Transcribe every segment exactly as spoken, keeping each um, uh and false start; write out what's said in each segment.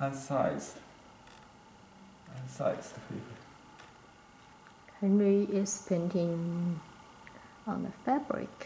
unsized, unsized paper. Henry is painting on the fabric.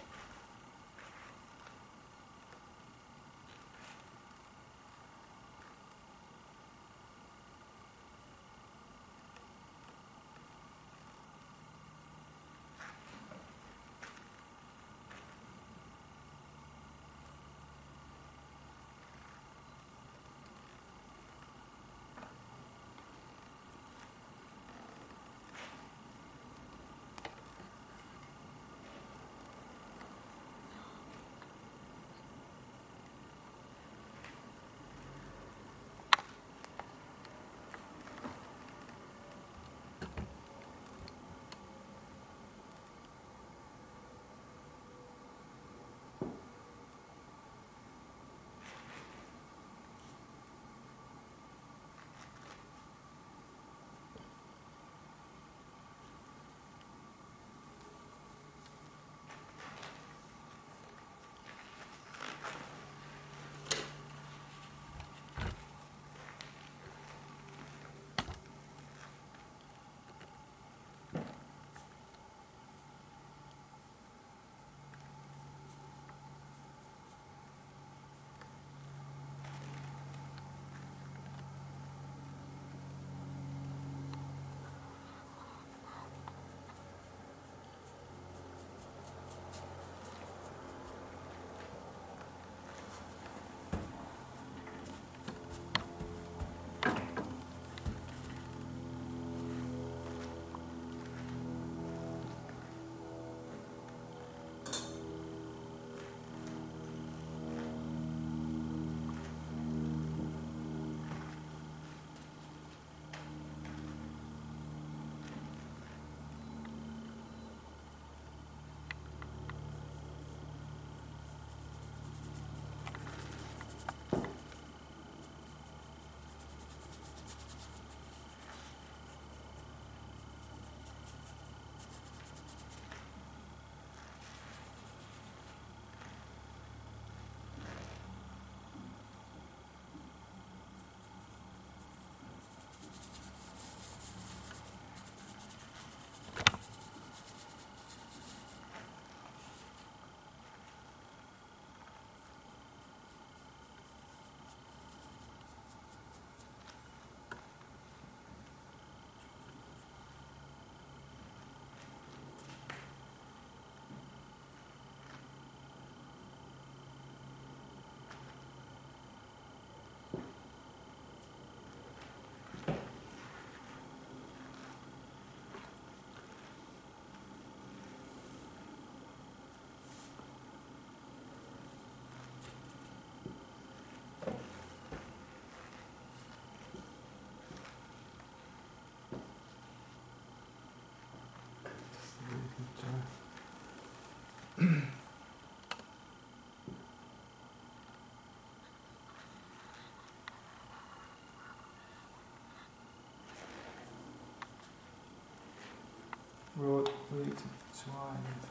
Wrote way to try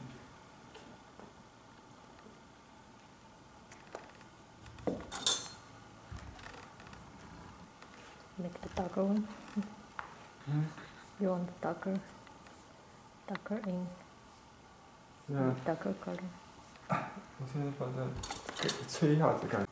Make the darker one. Hmm? You want the darker, darker ink, Yeah. darker color. 我现在把它吹一下子感觉。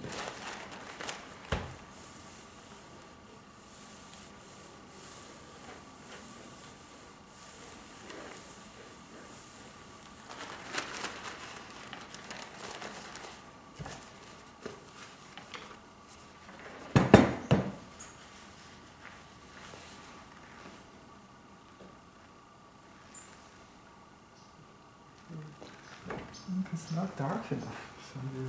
It's not dark enough. So you...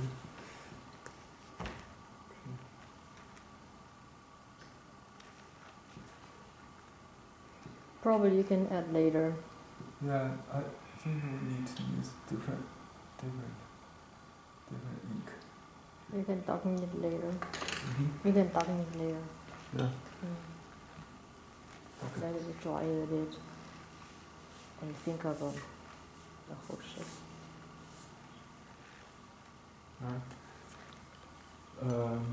Probably you can add later. Yeah, I think we need to use different, different, different ink. You can darken it later. Mm-hmm. You can darken it later. Yeah. Mm. Okay. Let it dry a bit. And think of um, the whole shape. Alright. Um,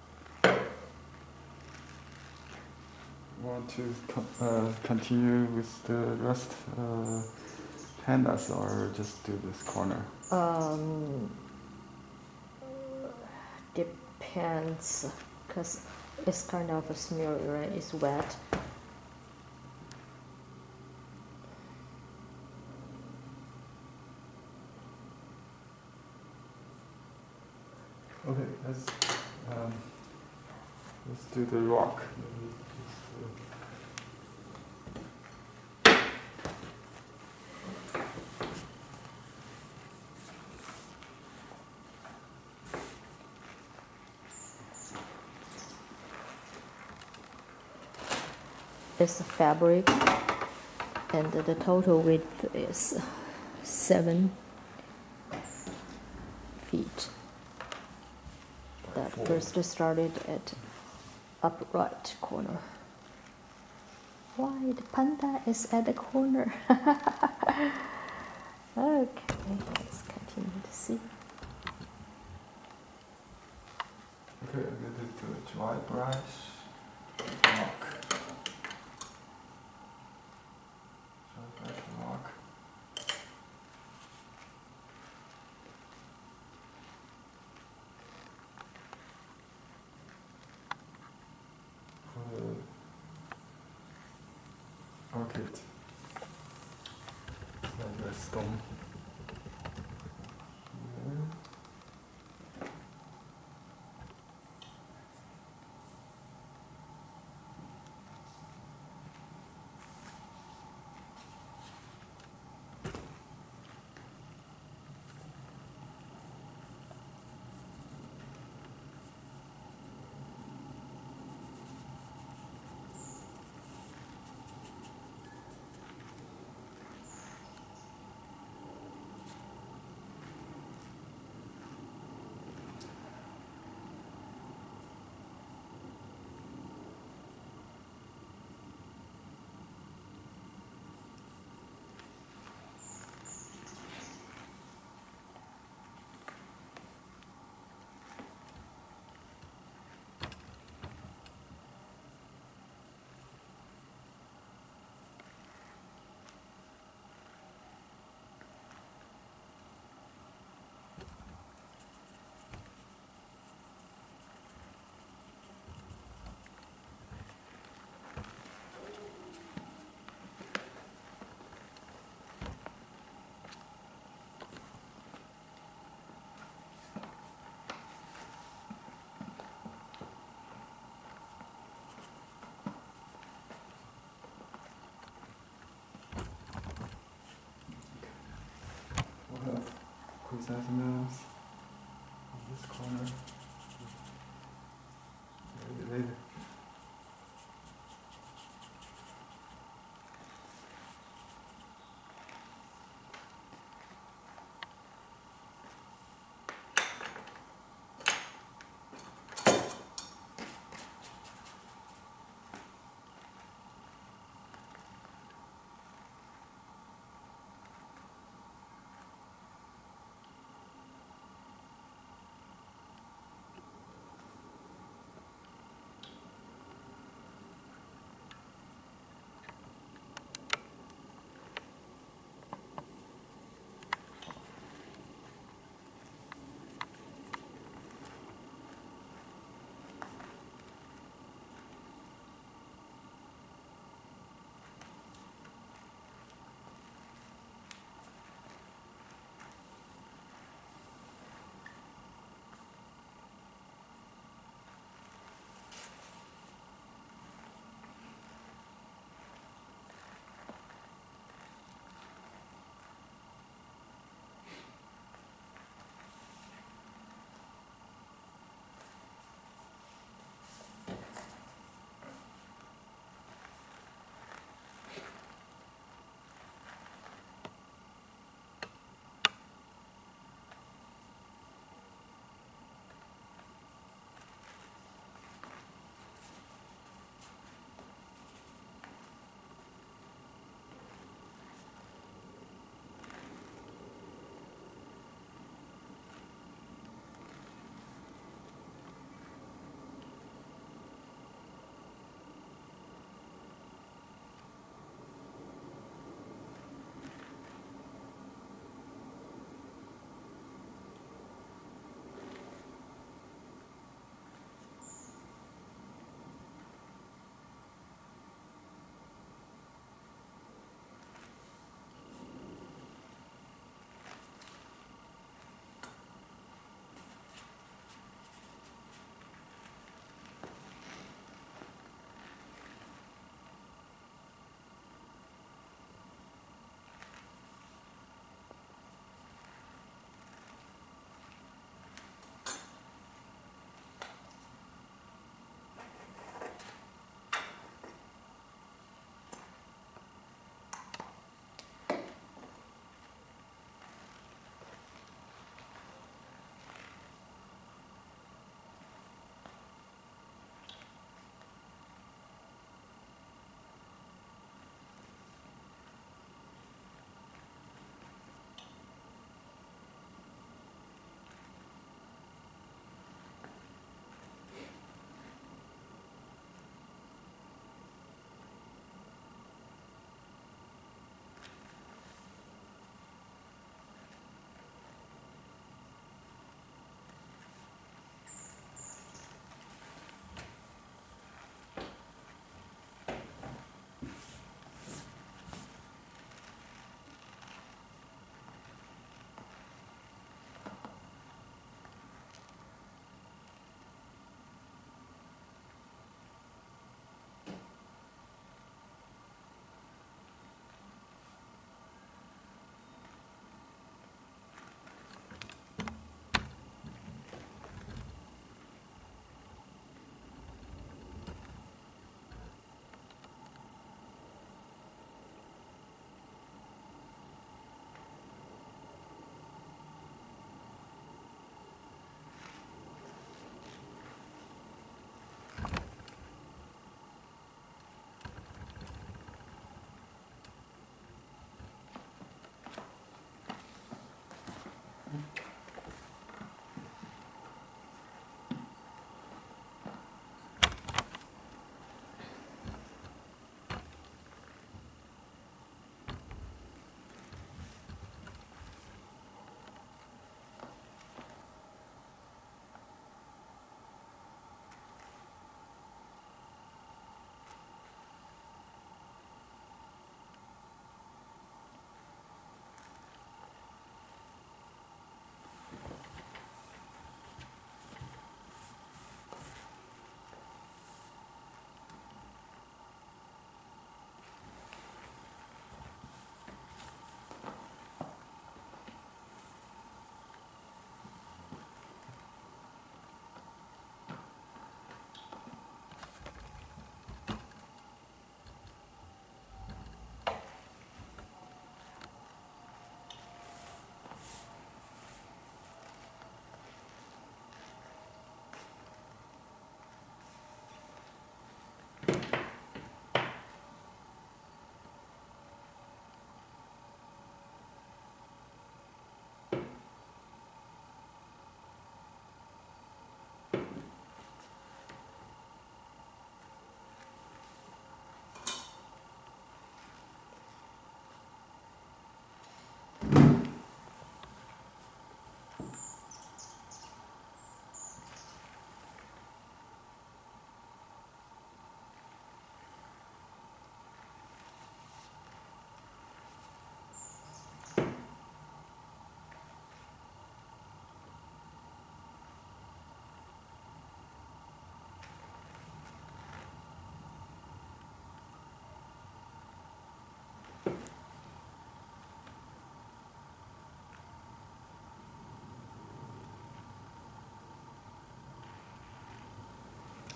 want to co uh, continue with the rest uh, pandas or just do this corner? Um, depends, because it's kind of a smeary, right? It's wet. Okay, let's um, let's do the rock. It's a fabric, and the total width is seven feet. That first started at upright corner. Why the panda is at the corner? Okay, let's continue to see. Okay, I'm going to do a dry brush. Rock. Dry brush rock. For the orchid. Like a stone. Here. We'll have chrysanthemums in this corner. Maybe later.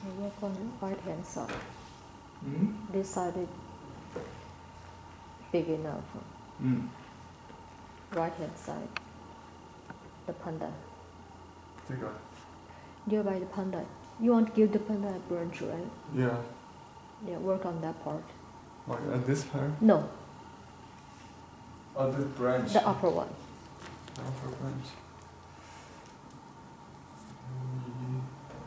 I work on the right hand side. Mm? This side is big enough. Mm. Right hand side. The panda. 这个 Nearby the panda. You want to give the panda a branch, right? Yeah. Yeah, work on that part. Like at this part? No, Oh, this branch. the upper one. The upper branch. Mm.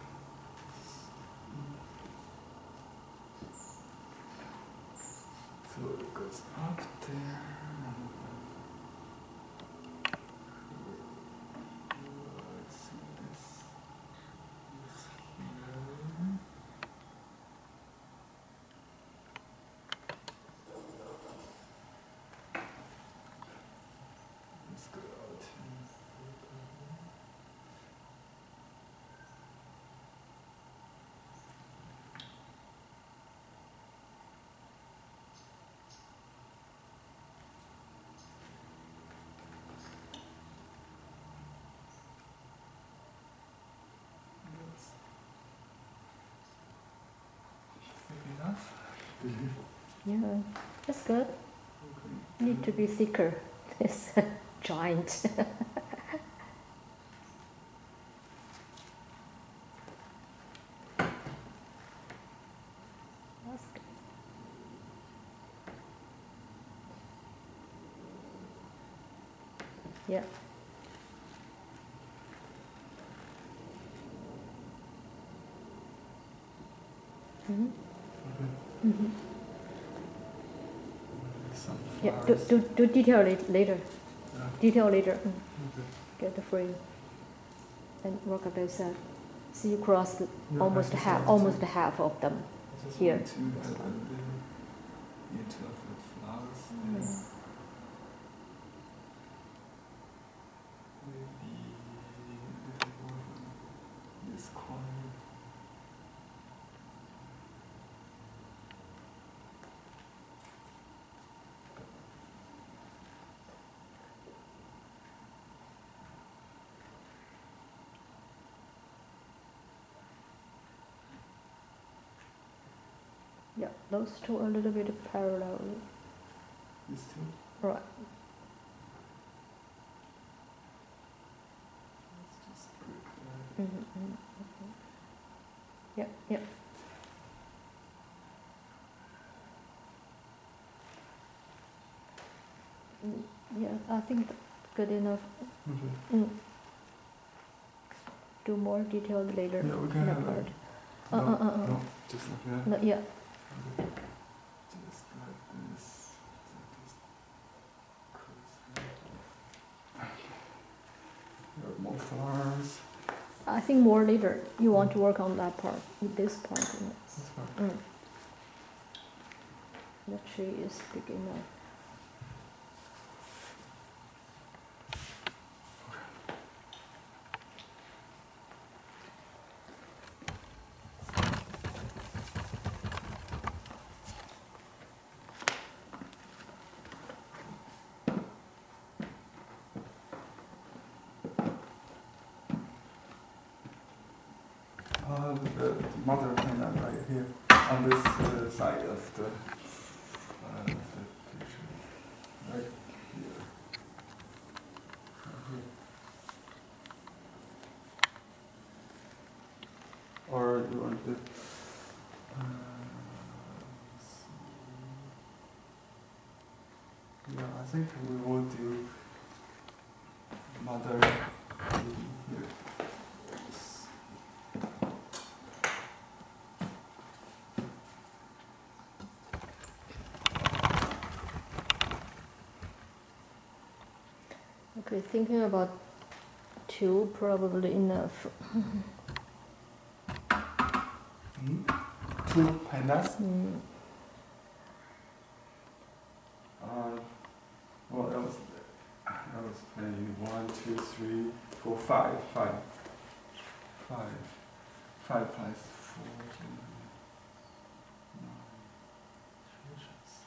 So it goes up there. Let's see this. This here. Let's go out here. That's thick enough. Yeah, that's good. Okay. Need to be thicker. It's a giant. That's good. Yeah. Mm-hmm. Okay. Mm-hmm. Some Yeah, do, flowers. do, do detail it later. Yeah. Detail later. Mm. Okay. Get the frame and work on both sides. See, you cross the, Yeah, almost I just half, want almost to- half of them. I just Here. want to have a little bit of the flowers there. Mm. Maybe a little more on this corner. Yeah, those two are a little bit parallel. These two. Right. Let's just put that. Mm-hmm. Mm-hmm. Yeah, yeah. Mm, yeah, I think that's good enough. Okay. Mm. Do more detail later. Yeah, we can in that have part. it. Uh, No, uh, uh, uh. no, just like that. No, yeah. Okay. Just like this. Like this. Close it. There are more flowers. I think more later. You want to work on that part, with this part. This part. Mm. The tree is big enough. Uh, the mother panda right here on this uh, side of the, uh, the picture. Right here. Right here. Or you want the. Uh, let's see. Yeah, I think we will do mother here. Okay, thinking about two, probably enough. Hmm? Two pandas. Mm. Uh, what else? I was playing one, two, three, four, five, five, five, five plus four, nine, treasures.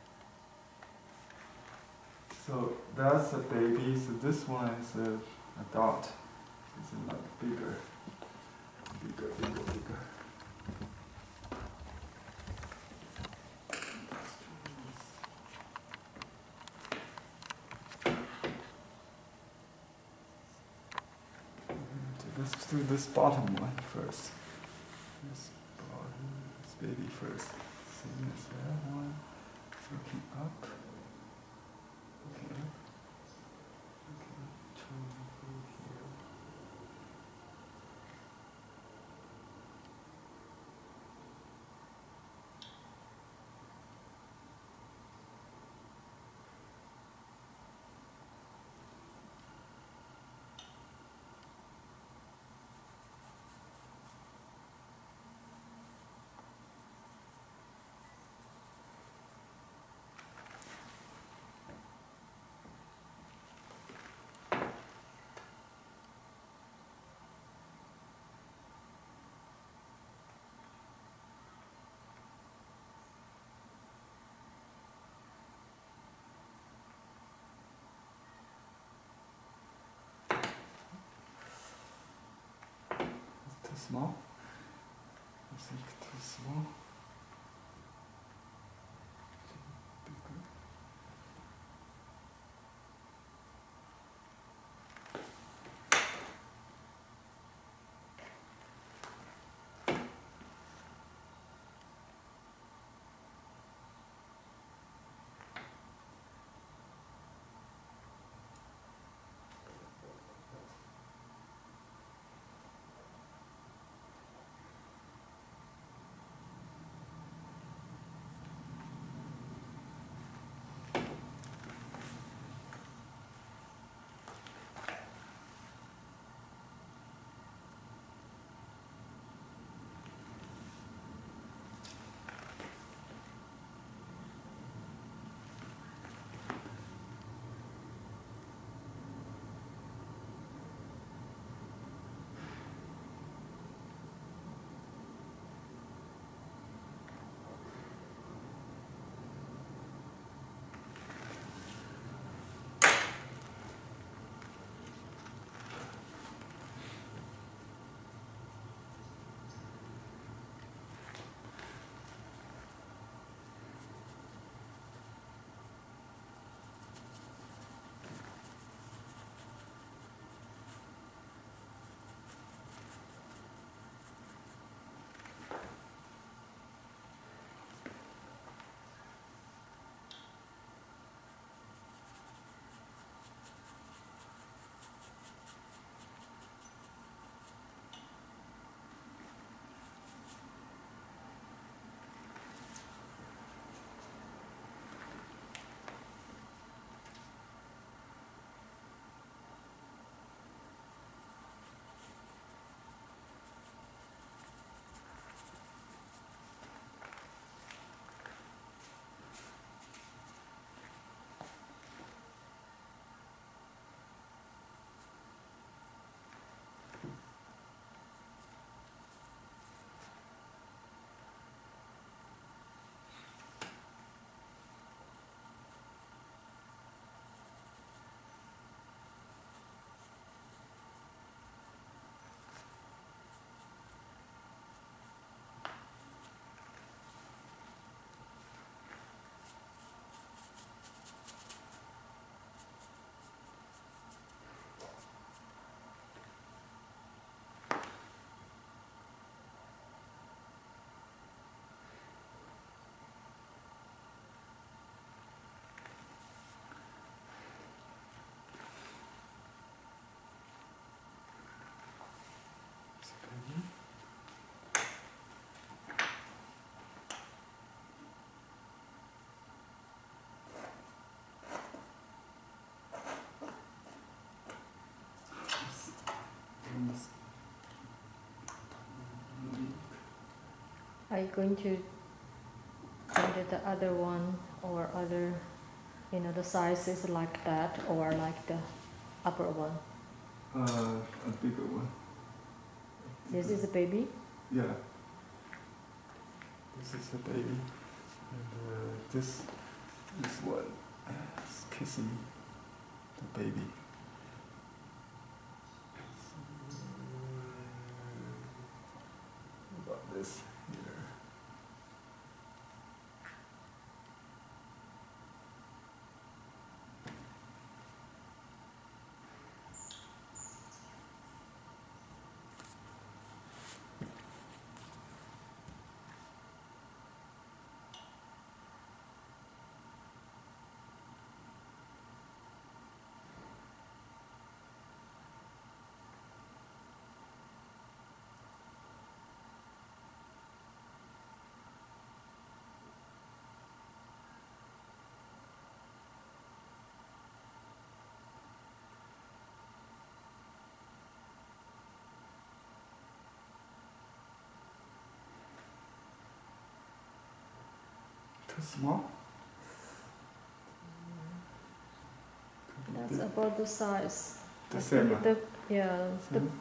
So that's a baby. So this one is a adult. It's a lot bigger, bigger, bigger, bigger. let's do this bottom one first. This bottom, this baby first. Same as that one. Looking up. Looking up. Okay, trying to go here. Too small? I think too small. Bigger. Are you going to change the other one or other, you know, the size is like that or like the upper one? Uh, a bigger one. This is a baby? Yeah. This is a baby. And uh, this is one is kissing the baby. About this here. Too small? That's about the size. The I same. think the, yeah, the, Same?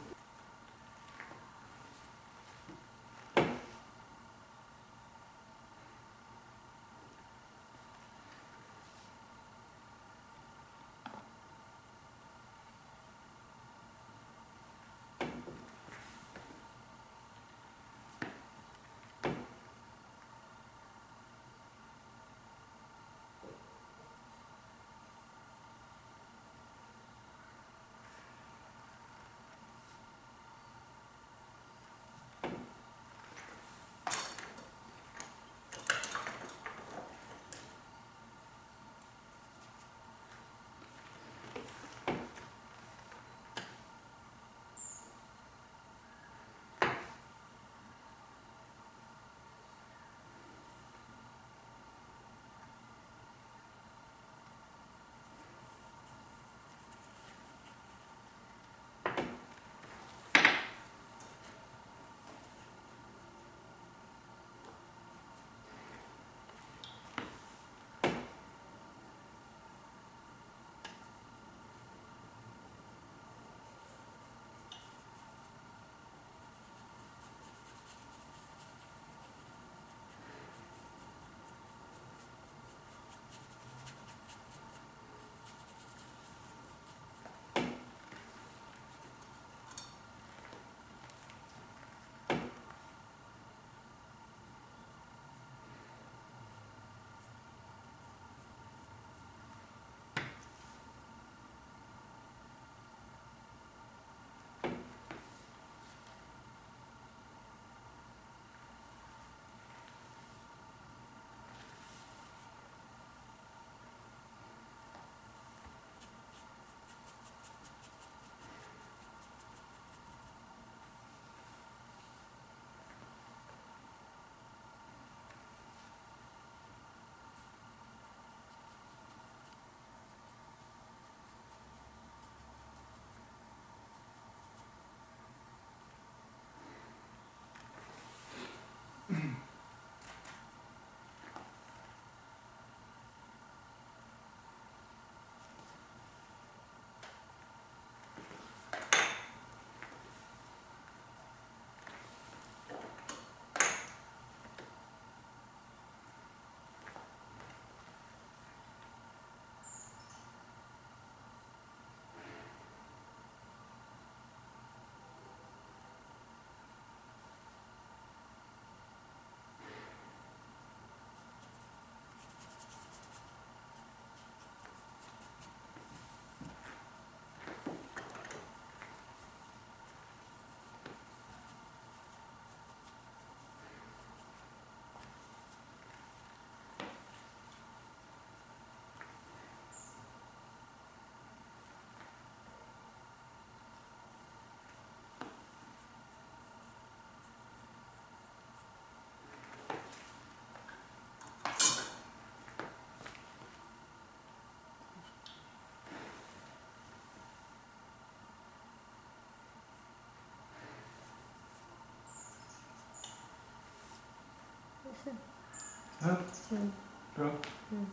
Huh? Mm. Bra. Mm.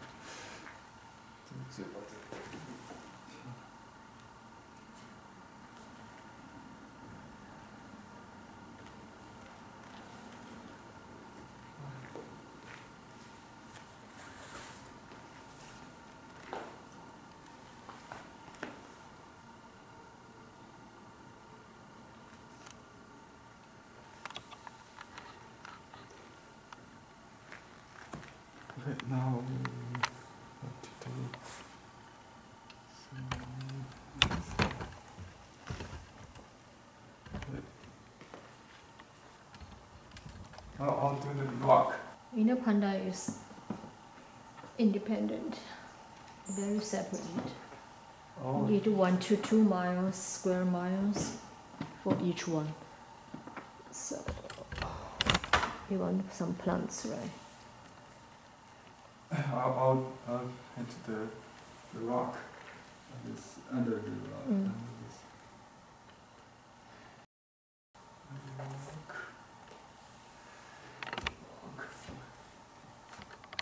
Right now, what to do? So, I'll, I'll do the rock. You know, Panda is independent, very separate. Oh. Each one to two miles, square miles for each one. So, you want some plants, right? I'll, I'll, I'll head to the, the rock. This, under the rock. Mm. Under this. Under the rock. Rock.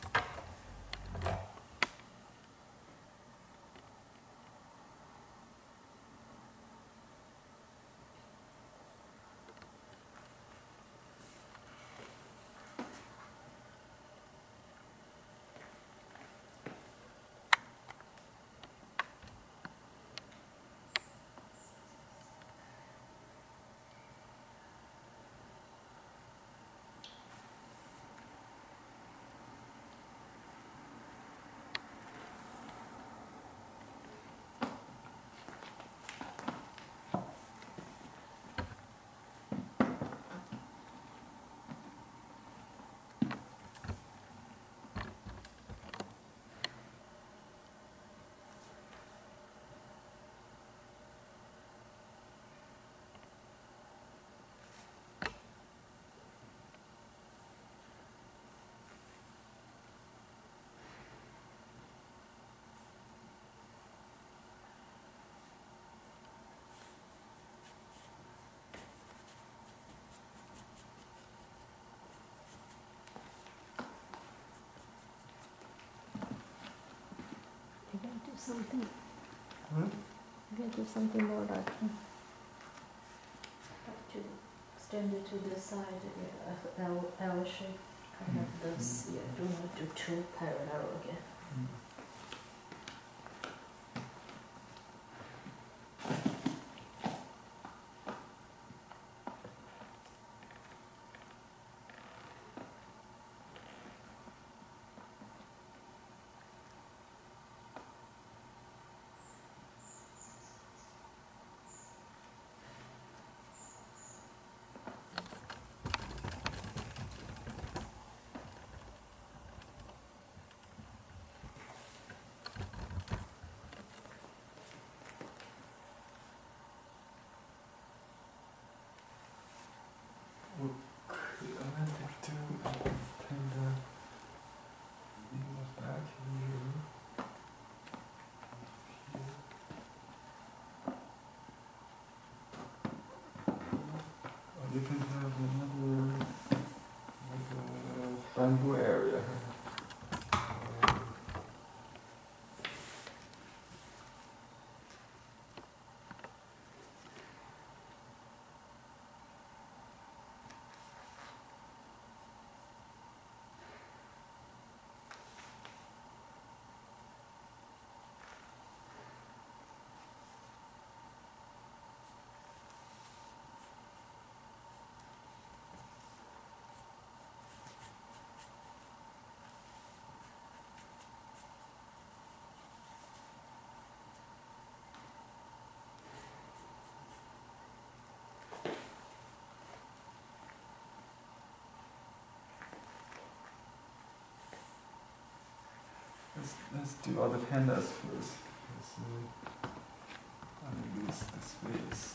something. Hmm? You can do something more like uh, to extend it to the side, yeah, L, L shape, kind of this. Yeah, do not do too parallel again. Mm. Okay, I want to do Panda in the back here. Or you can have another like a bamboo area. Let's, let's do all the pandas first. Let's, uh, I use the space.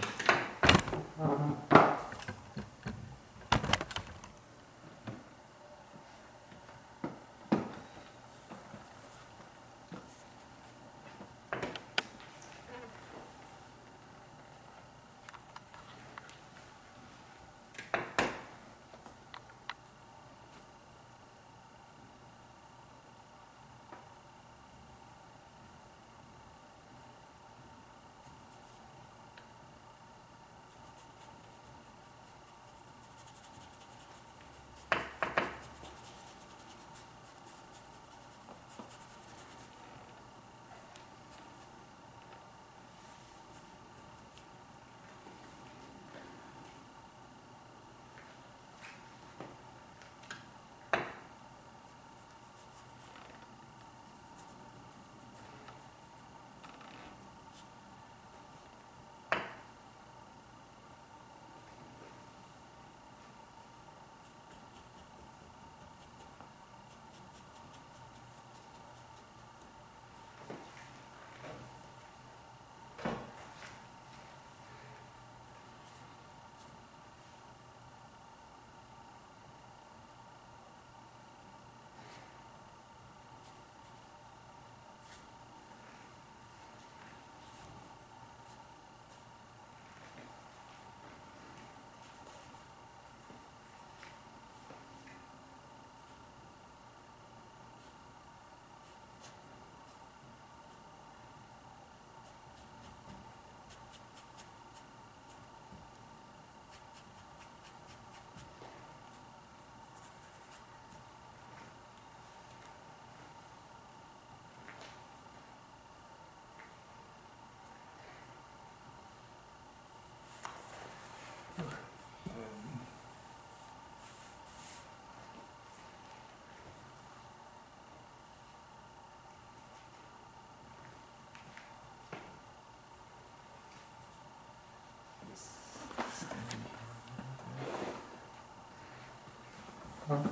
Huh?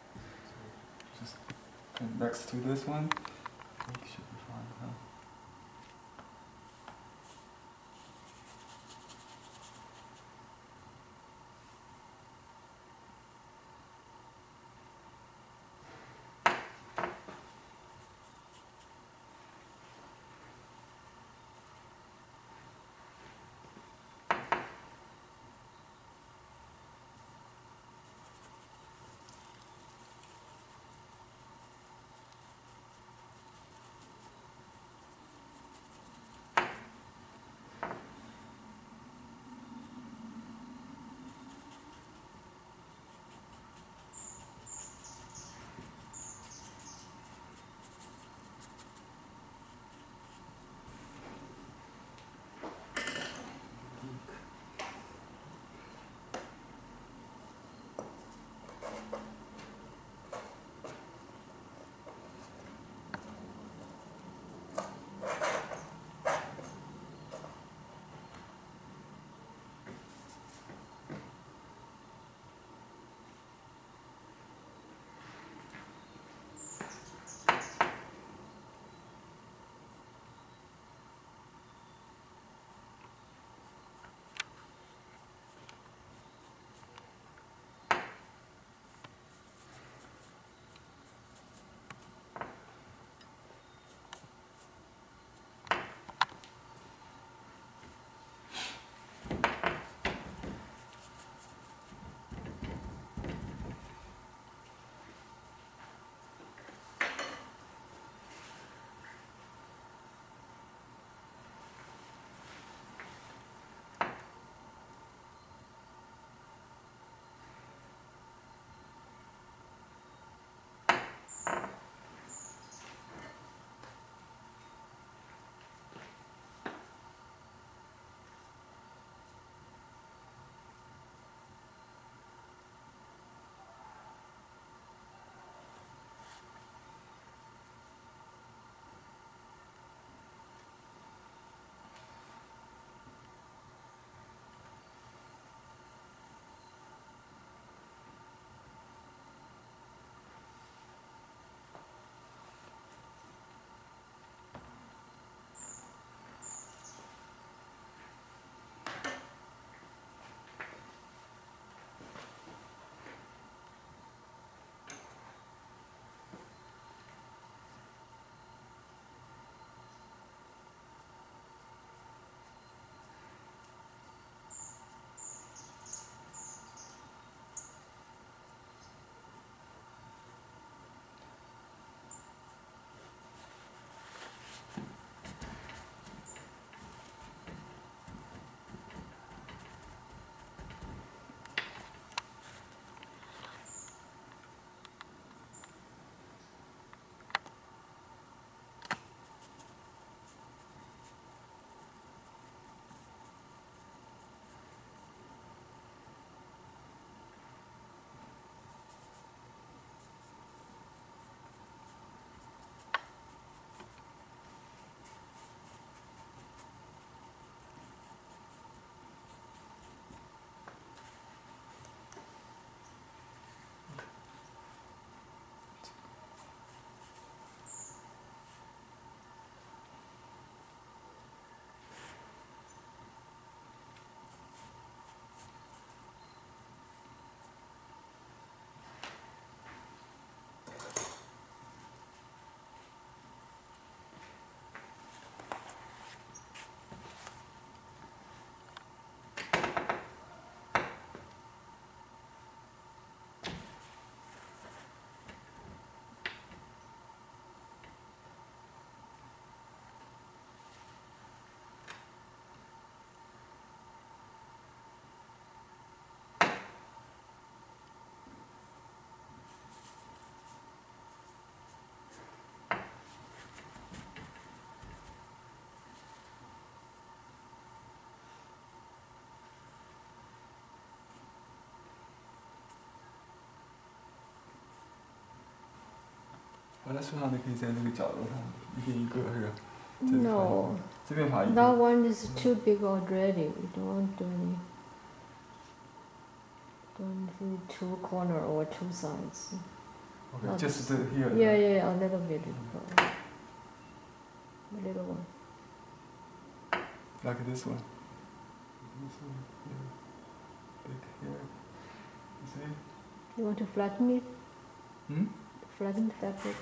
Just next to this one, I think should be fine, huh? 完了，树上你可以在那个角落上一边一个是吧？ No, 这边爬一个。 that one is too big already. We don't do any. Don't do two corner or two sides. Okay, Not just the, here. Yeah, yeah, yeah, a little bit. A little one. Like this one. This one here. Big here. You see? You want to flatten it? Hmm? Flatten the fabric.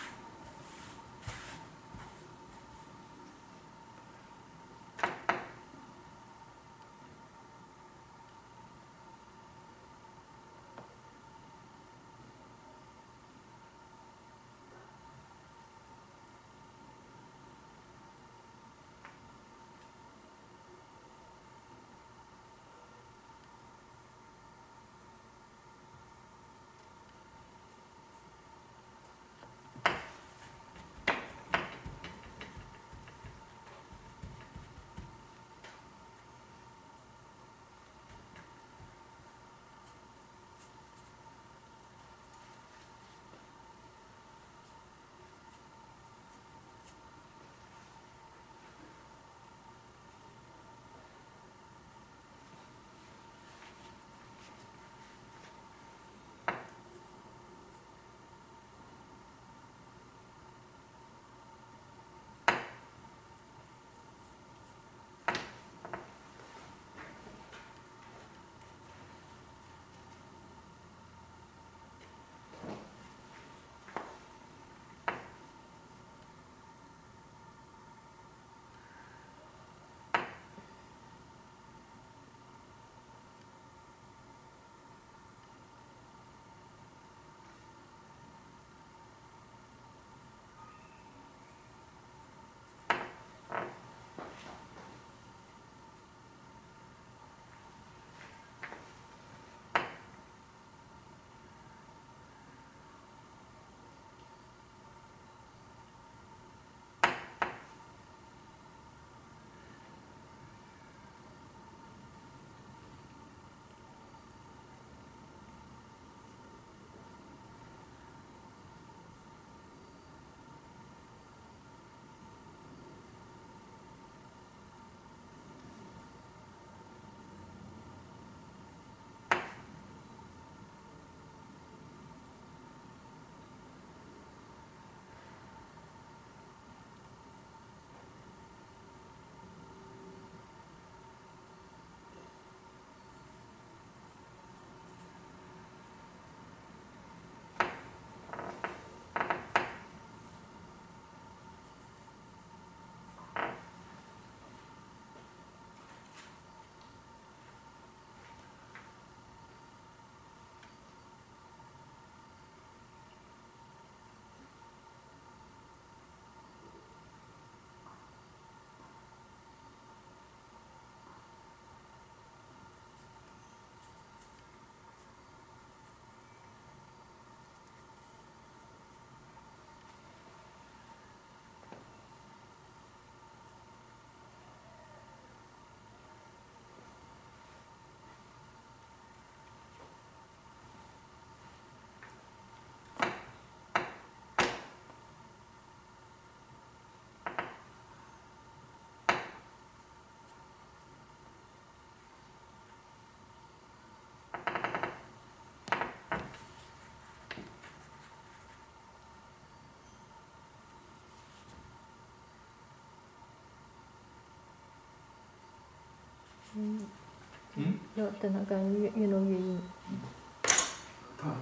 Mm. Hmm? 要等它干越越弄越硬。 看。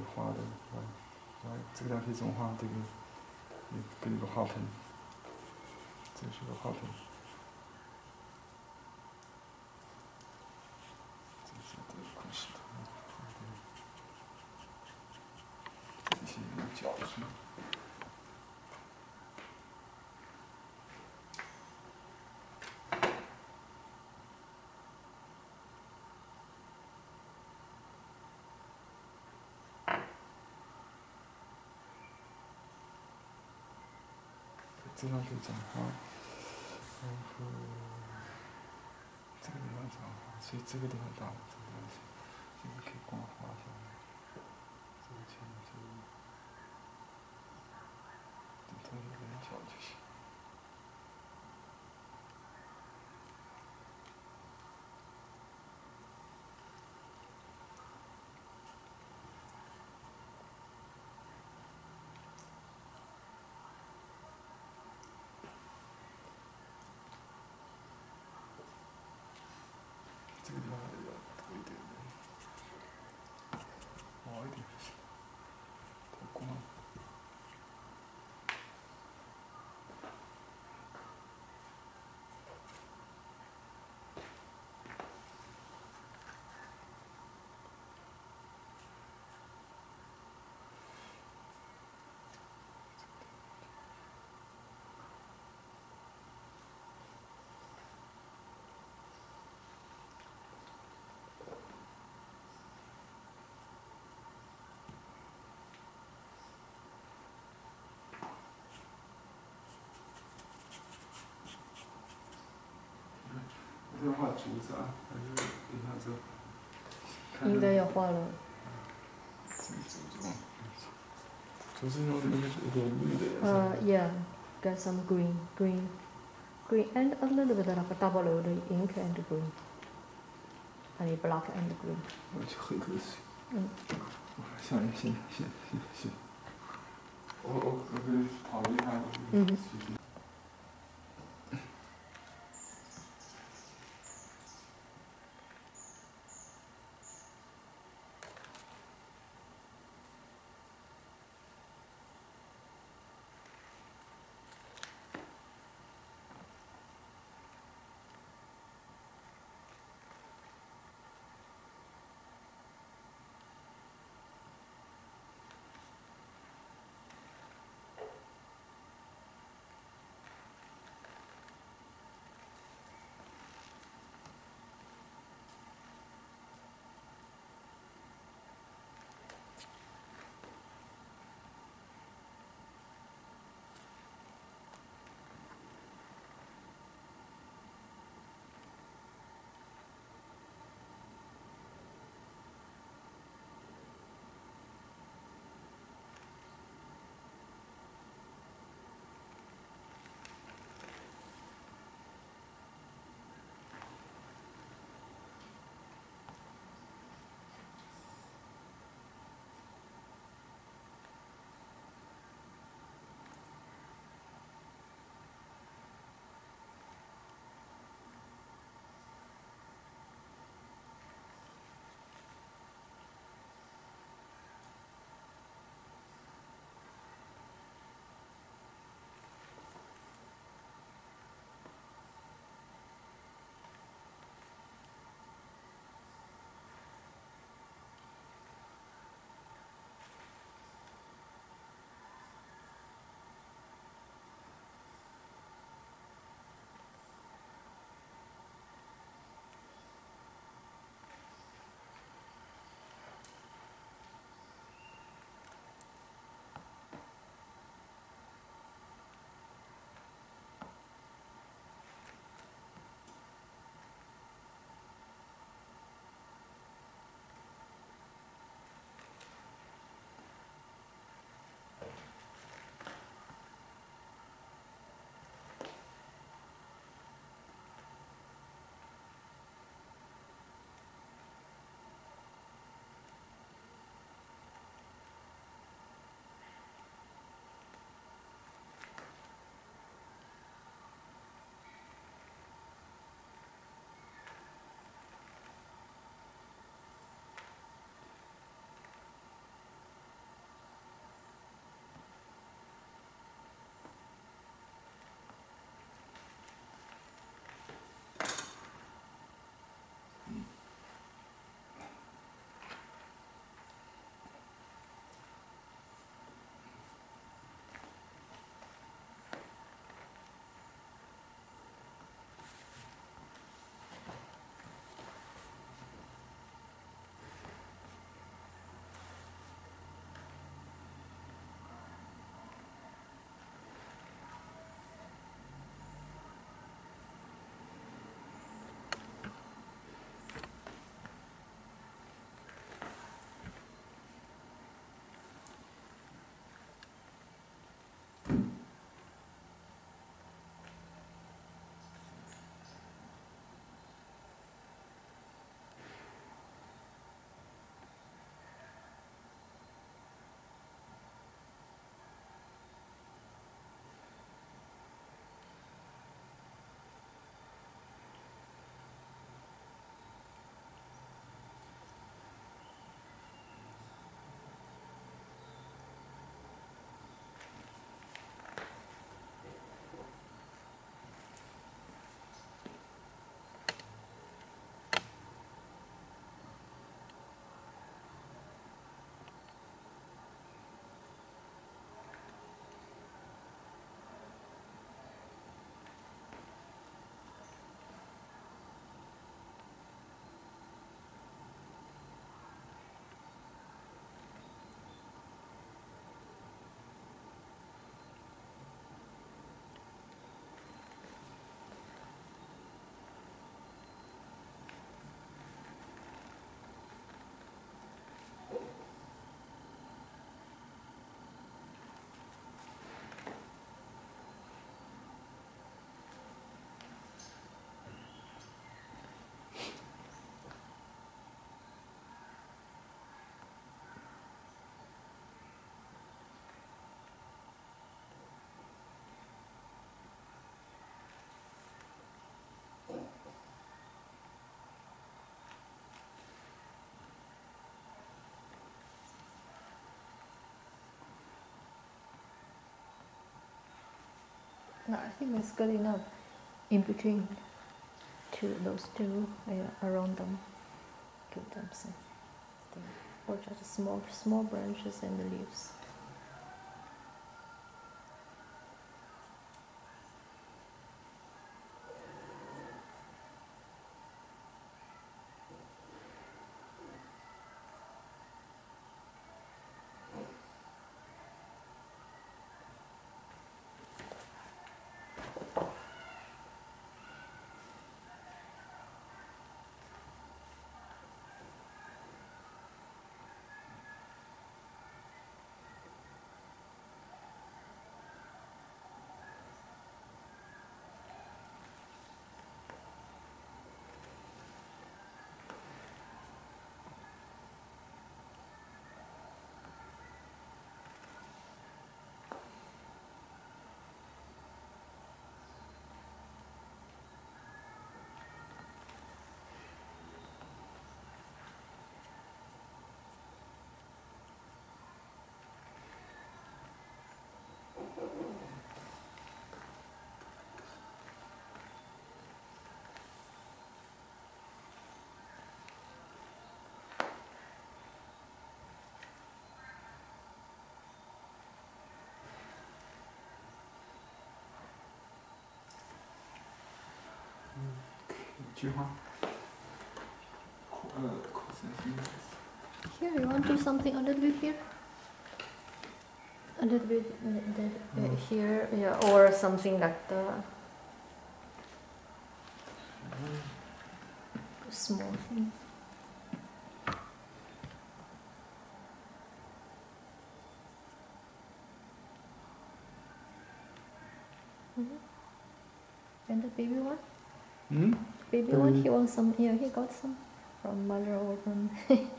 画的，来，来，这个地方可以这么画，这个也给你个花盆，这是个花盆，这是这一块石头，这些有角质。这样可以讲话，然后这个地方讲话，所以这个地方打了这个东西，这个可以光画下来，这个前面这个，顶头有点角就行。这个地方要多一点点，薄一点就行，太光。这要画竹子啊，还是等下这？ 应该要画了。 这个竹子，竹子用那个有点绿的颜色。 Uh, yeah, get some green, green, green, and a little bit like a double of the ink and green. And black and green. 我去喝一口水。 嗯。 行行行行行。我我我可以讨论一下。 嗯。 No, I think it's good enough in between two, those two, yeah, around them. Give them some thing. Or just small, small branches and the leaves. Here, you want to do something a little bit here? A little bit, a little bit mm. here, yeah, or something like the mm. small thing. Mm-hmm. And the baby one? Hmm? Baby, baby one, he wants some, yeah, he got some from mother or from...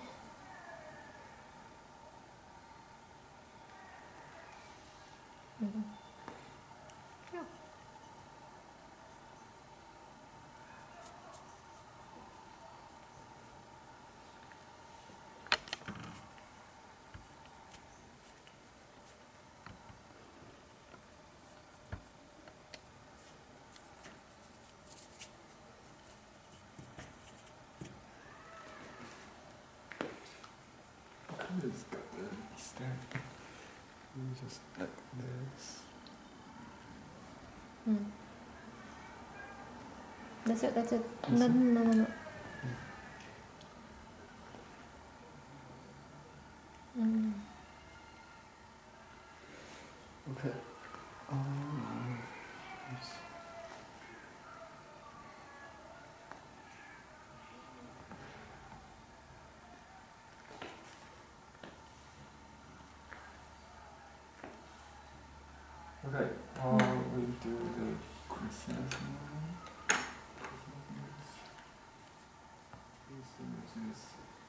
mm-hmm. Yeah. It's got the stem. Just like this. Mm. That's it, that's it. No, no, no, no. Mm. Okay. Um, oops. Okay, uh, we do the Christmas one. This is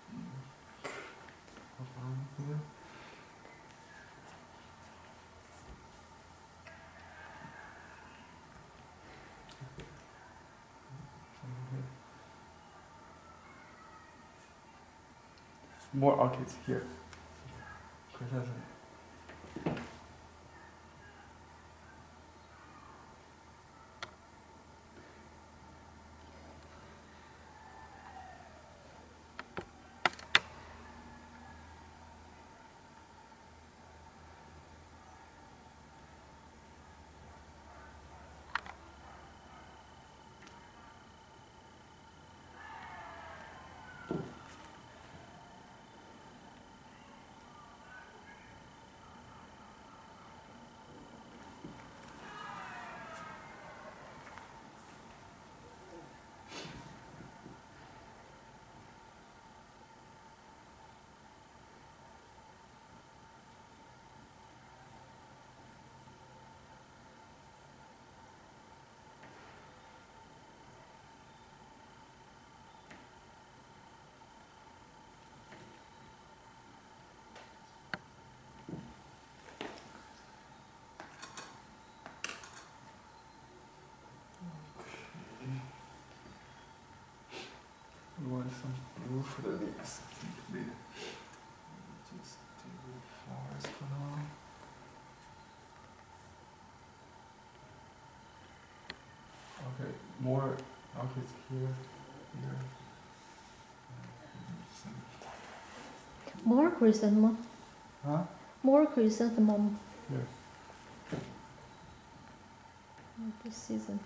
around here. More orchids here. Christmas. We want some blue for the leaves. Just do flowers for now. more orchids here, here. More chrysanthemum. Huh? More chrysanthemum. Here. This season.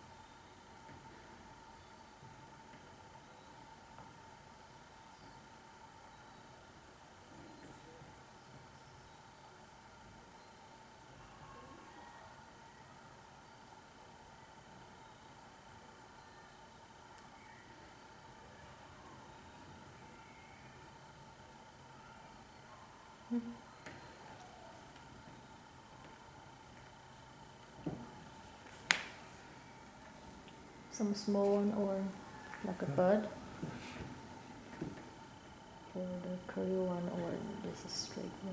Some small one or like a bird. Or the curly one or this is straight one.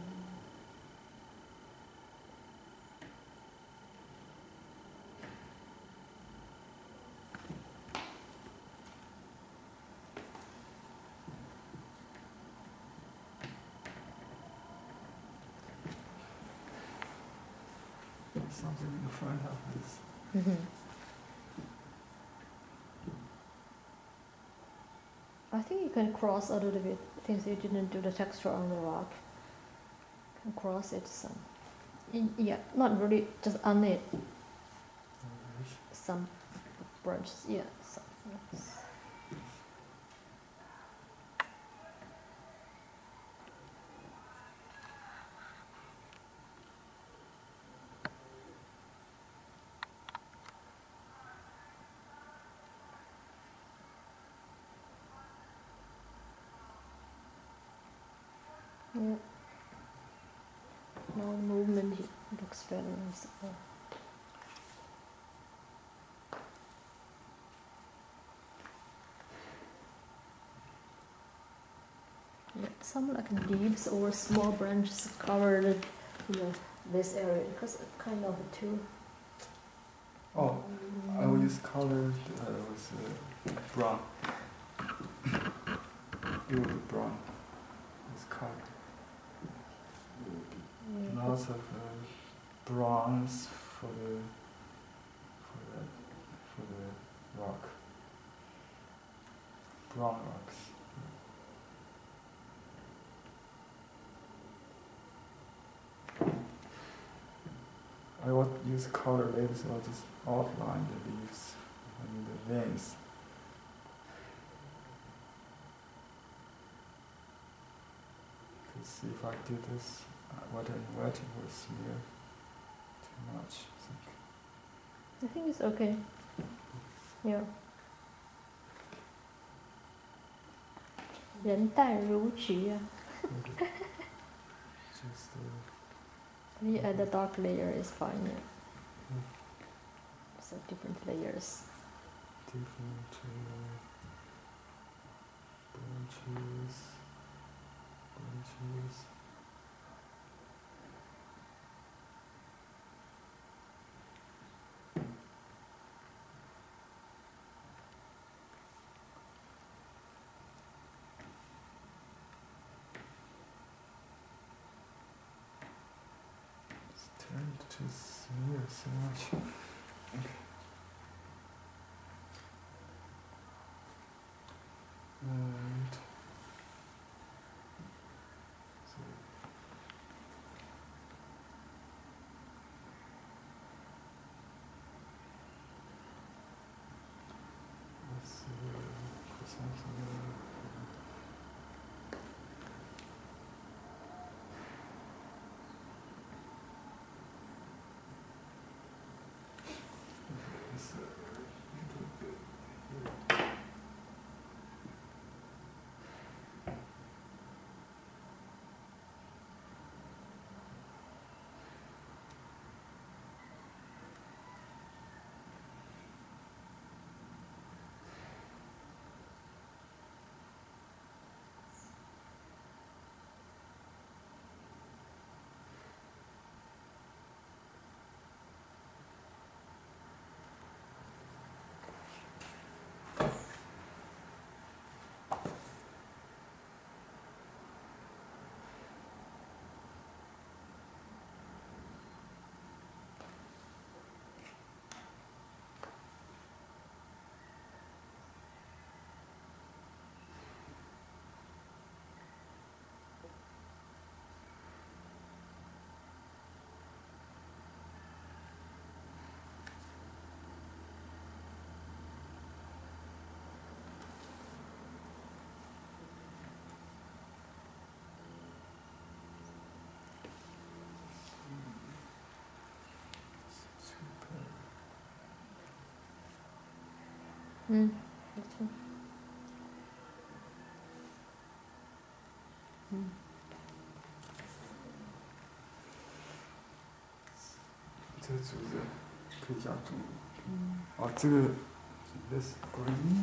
Something in the front of this. Mm-hmm. I think you can cross a little bit since you didn't do the texture on the rock. You can cross it some. In, yeah, not really, just on it. Some branches, yeah. Some, yes. Yeah. No movement looks very nice. Yeah, some like leaves or small branches covered, you know, this area because it's kind of too. Oh, um, I will use colored uh, with uh, brown. Build brown with color. yeah, Lots of uh, bronze for the for the for the rock. Brown rocks. I will use color later, so I'll just outline the leaves, I mean the veins. Because see if I do this, uh, what I'm wetting will smear too much. I think. I think it's okay. Yeah. 人淡如菊啊。 Just uh, You add the dark layer is fine. Yeah. Mm. So different layers. different uh, branches, branches. It's turned to smear so much. And so let's see, put something in. This, uh, little bit here. 嗯，没错。嗯。 这个竹子可以加注。嗯。哦，这个 this green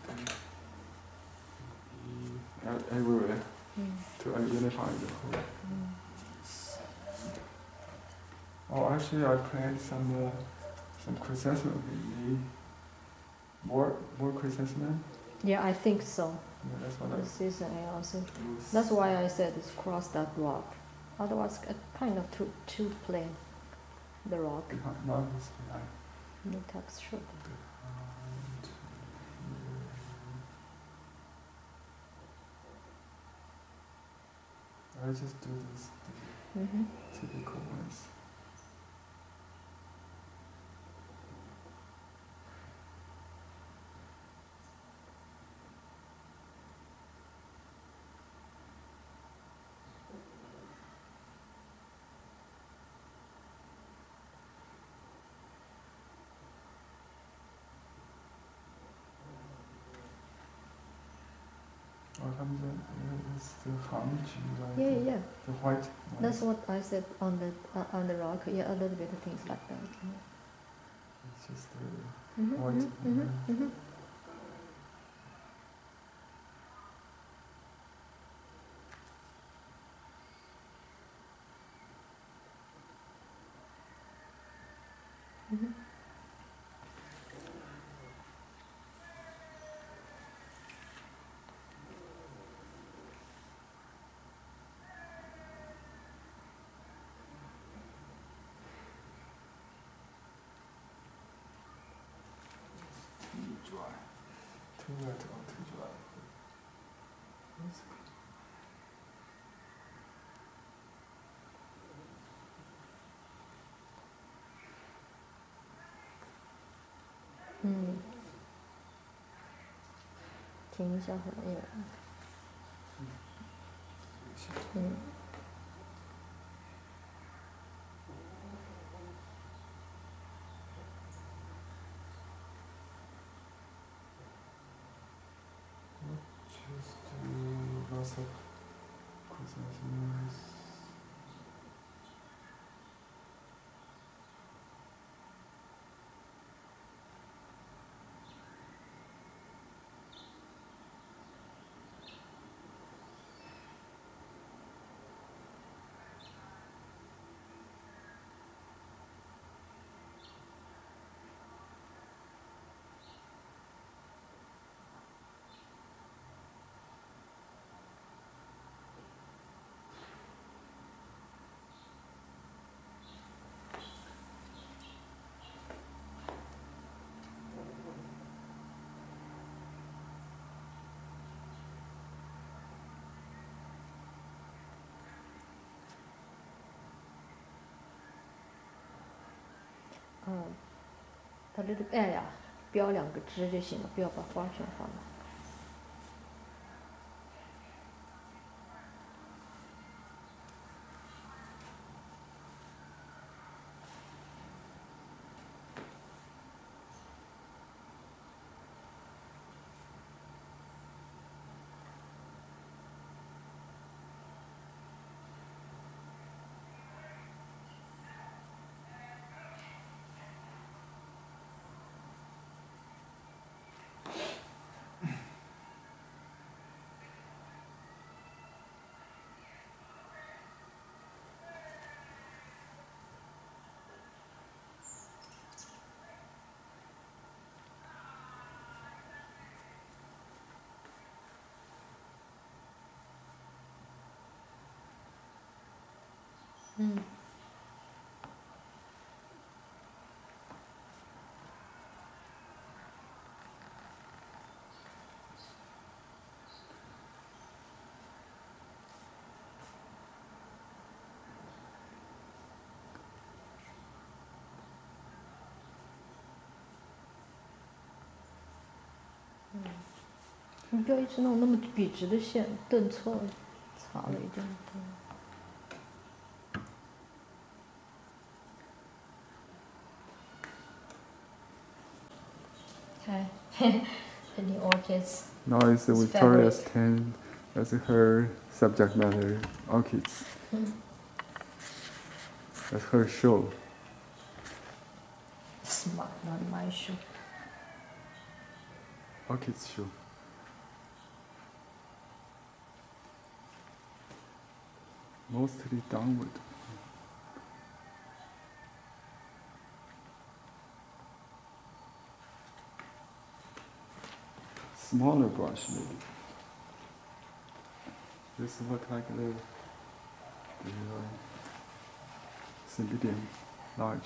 对 everywhere to unify the whole. Oh, actually, I planted some uh, some chrysanthemum. Maybe more more chrysanthemum. Yeah, I think so. Yeah, that's what This I. season, I also. That's why I said it's cross that rock. Otherwise, uh, kind of too too plain. The rock. Behind, not this behind. No texture. Behind. I just do this the Mm-hmm. typical ones. Oh, comes in, it's the hunch, like Yeah, the, yeah. the white ones. That's what I said on the uh, on the rock. Yeah, a little bit of things like that. It's just the Mm-hmm, white. mm-hmm, mm-hmm, mm-hmm. Mm-hmm. Too dry. Too wet or too dry. Mm. 停一下会儿，也。嗯。 Just do lots of chrysanthemums. a little 哎呀，标两个枝就行了，不要把花全放了。嗯。嗯，你不要一直弄那么笔直的线，顿挫了，擦了一点。 Okay. Any orchids? Now it's It's Victoria's favorite. tent as her subject matter, orchids. Hmm. That's her show. Smart, not my shoe. Orchids show. Mostly downward. Smaller brush maybe. This look like the, the uh, Cymbidium large.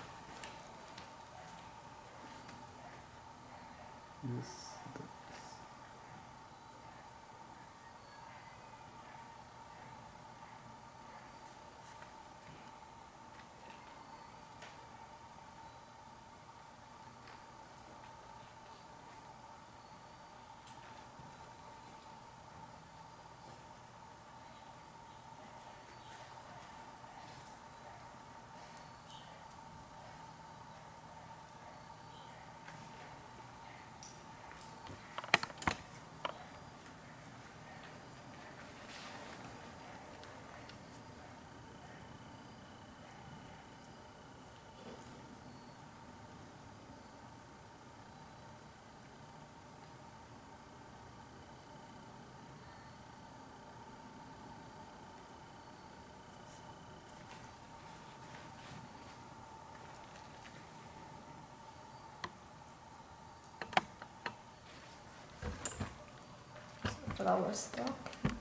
Yes. Flower stalk.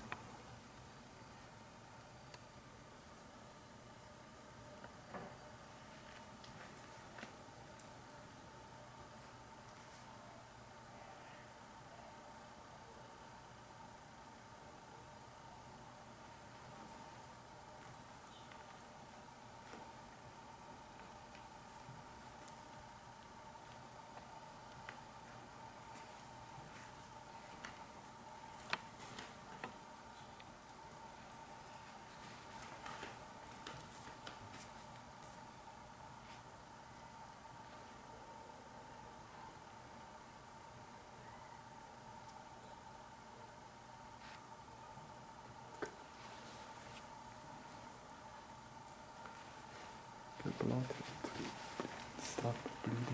Get blood to stop bleeding.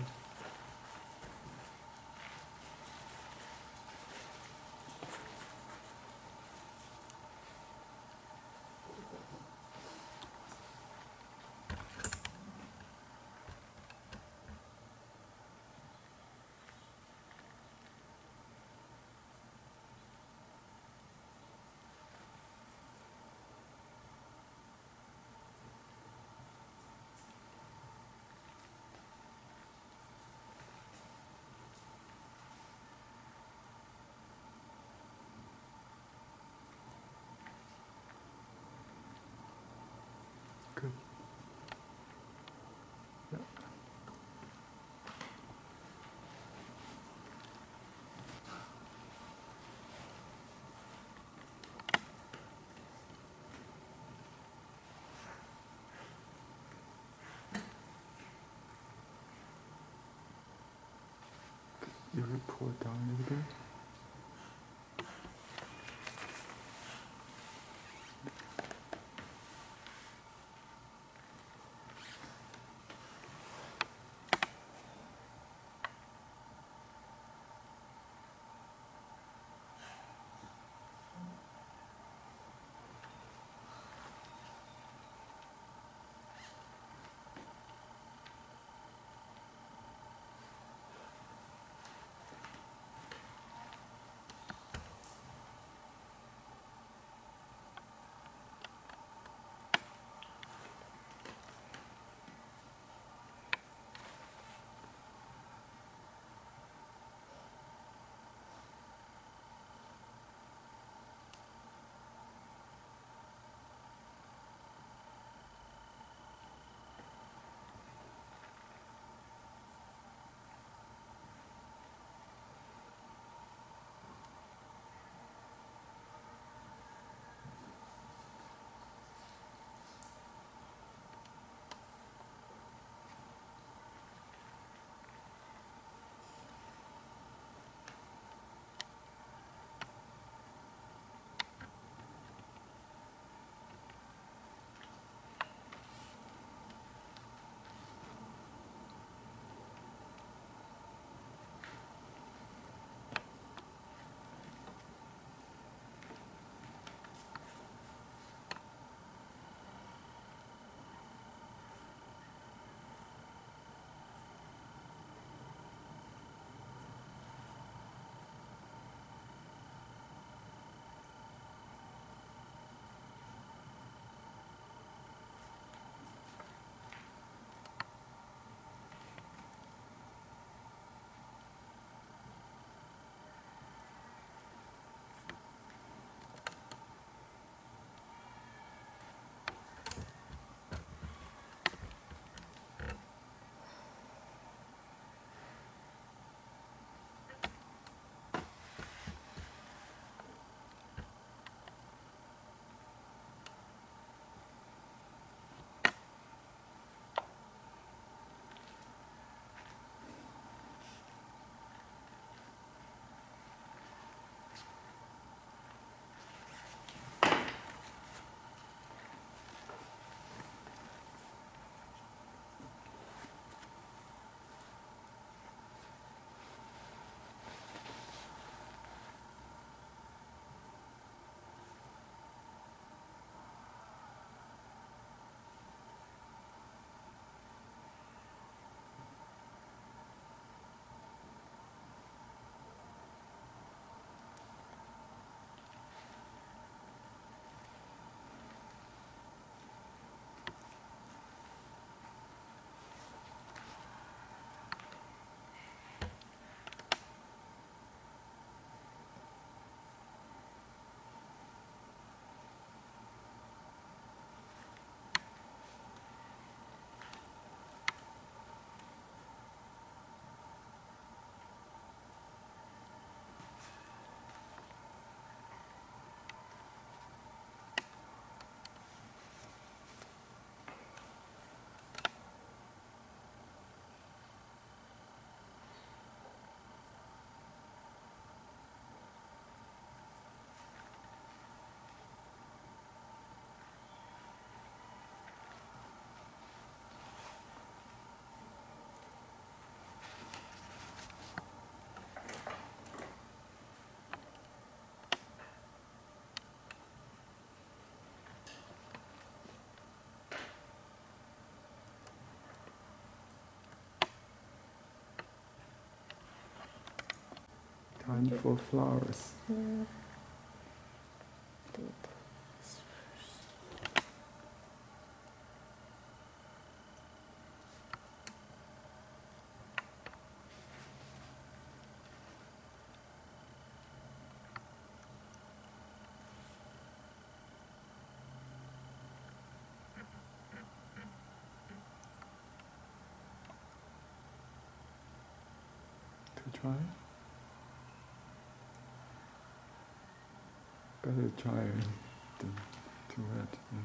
Good. Yeah. You will pull it down a little bit. Time for flowers. Yeah. Do this first. To try? Better try the too red. Yeah.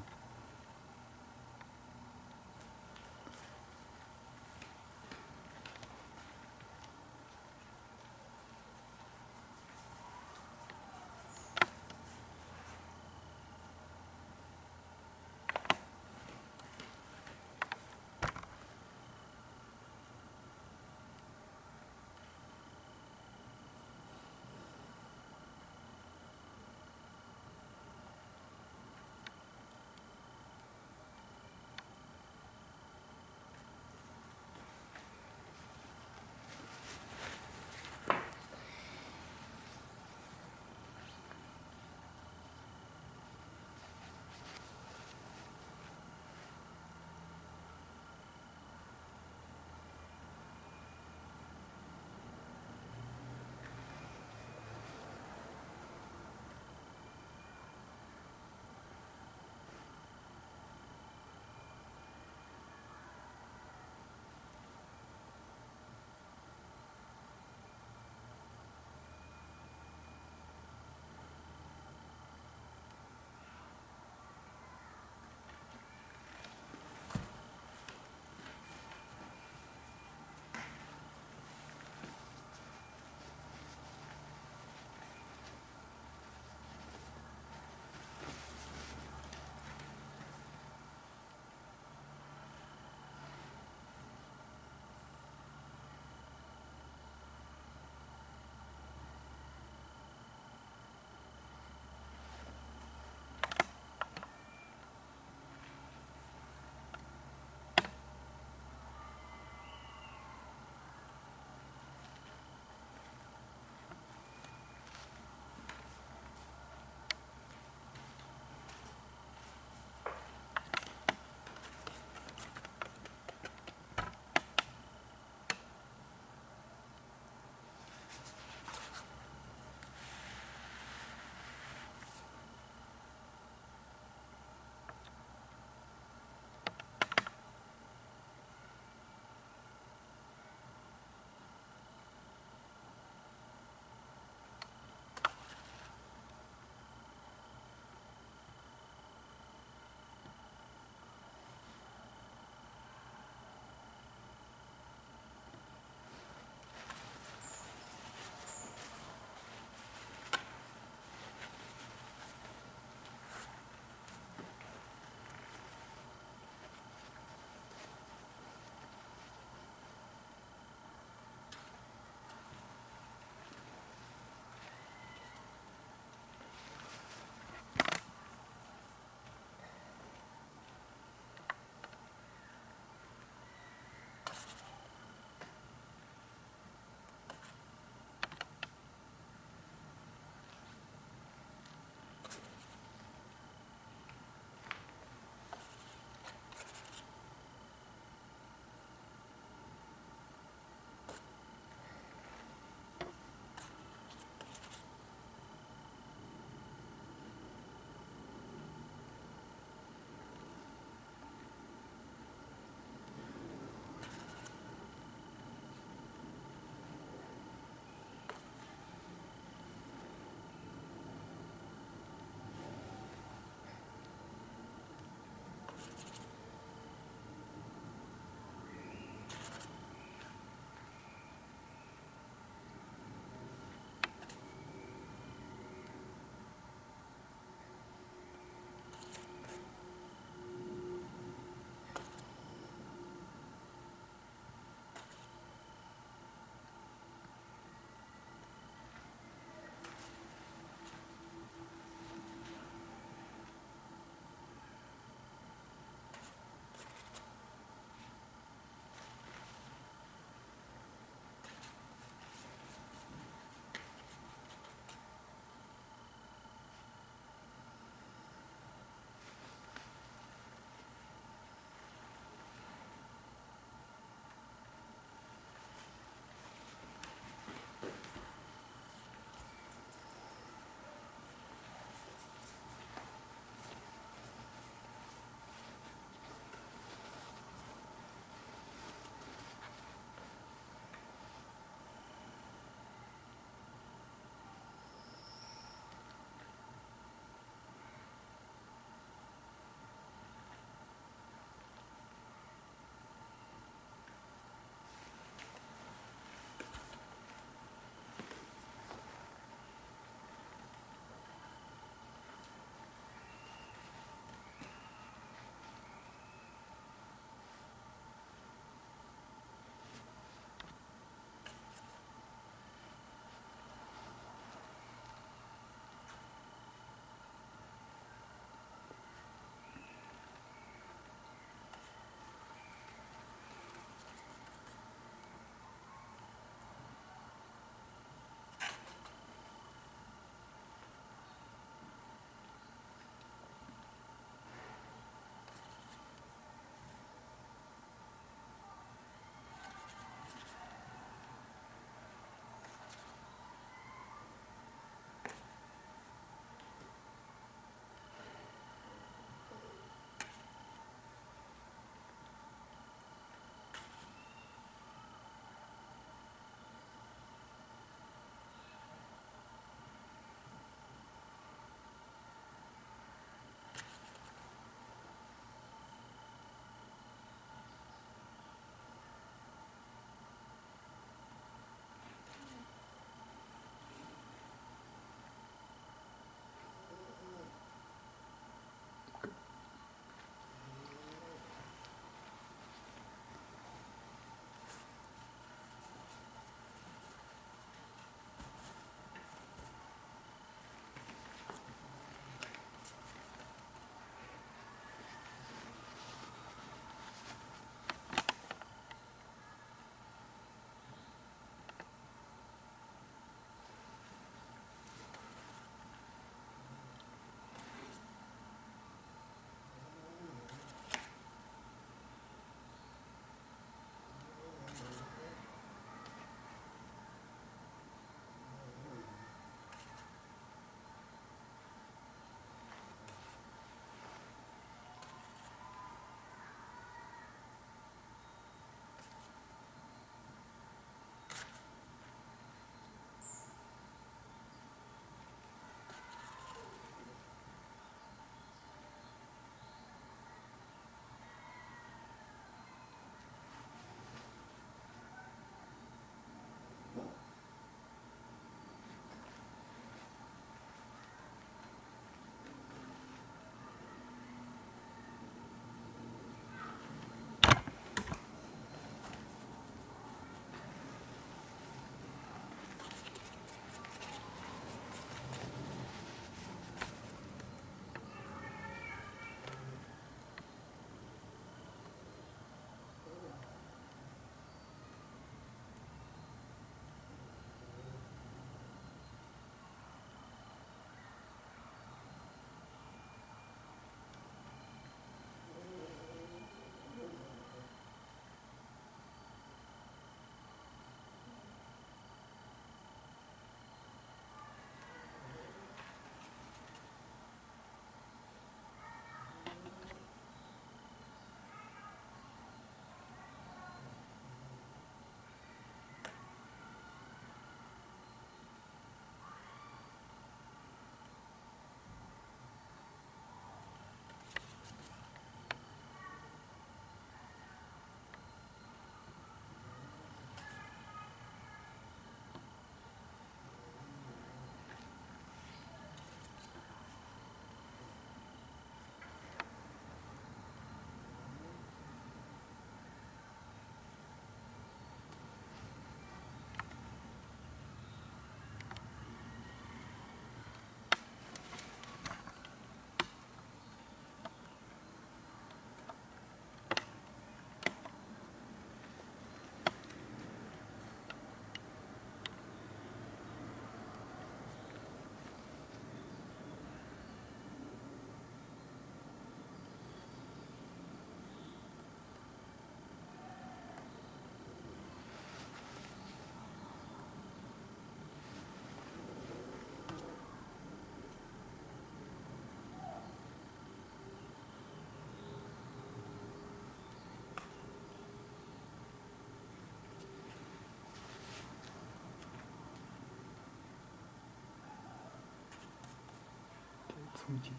附近。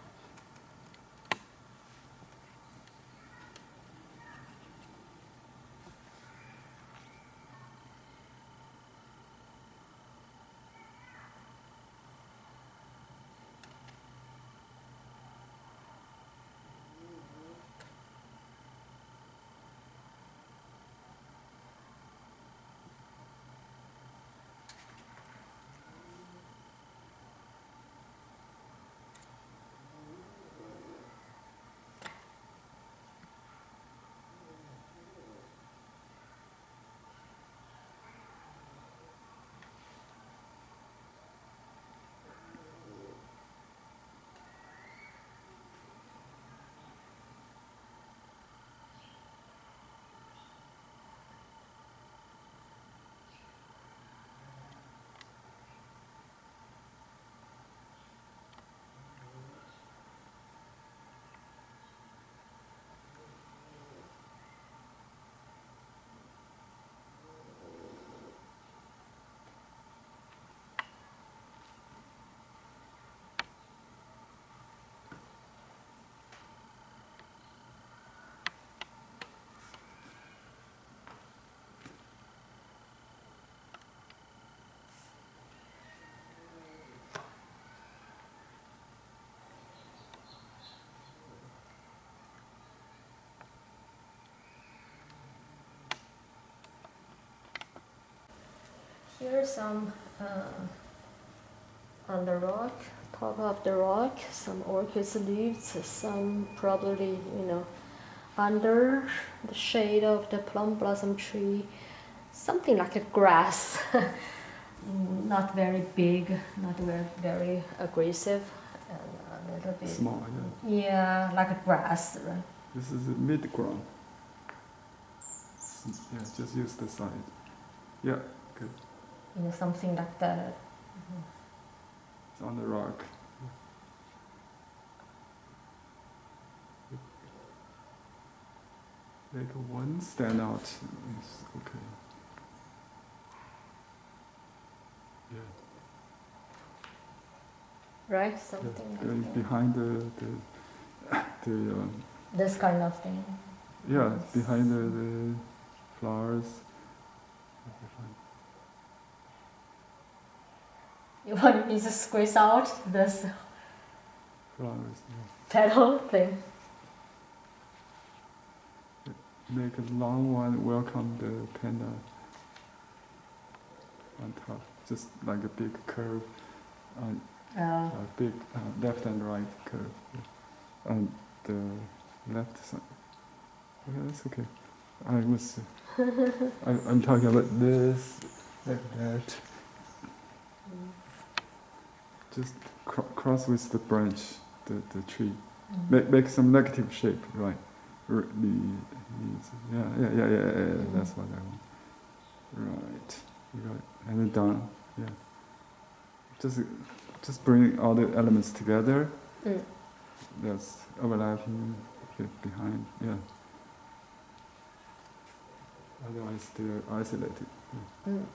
Here's some uh, on the rock, top of the rock, some orchid leaves, some probably, you know, under the shade of the plum blossom tree, something like a grass. Not very big, not very, very aggressive, and a little bit small, yeah. Yeah, like a grass, right? This is a mid ground. Yeah, just use the side. Yeah, good. You know, something like that. Mm-hmm. It's on the rock. Make one stand out. It's okay. Yeah. Right, something Yeah. like that. Behind the the the. Um, this kind of thing. yeah, Yes. behind the, the flowers. You want me to squeeze out this Flowers. Yeah. petal thing? Make a long one. Welcome the panda on top. Just like a big curve. Uh, Uh, a big uh, left and right curve. Yeah. On the left side. Okay, that's okay. I was. I, I'm talking about this, like that. Just cr cross with the branch, the, the tree. Mm. Make, make some negative shape, right? R the, yeah, yeah, yeah, yeah, yeah, yeah. Mm. That's what I want. Right, you got it. And then down, yeah. Just, just bring all the elements together. Mm. That's overlapping behind, yeah. Otherwise, they're isolated. Yeah. Mm.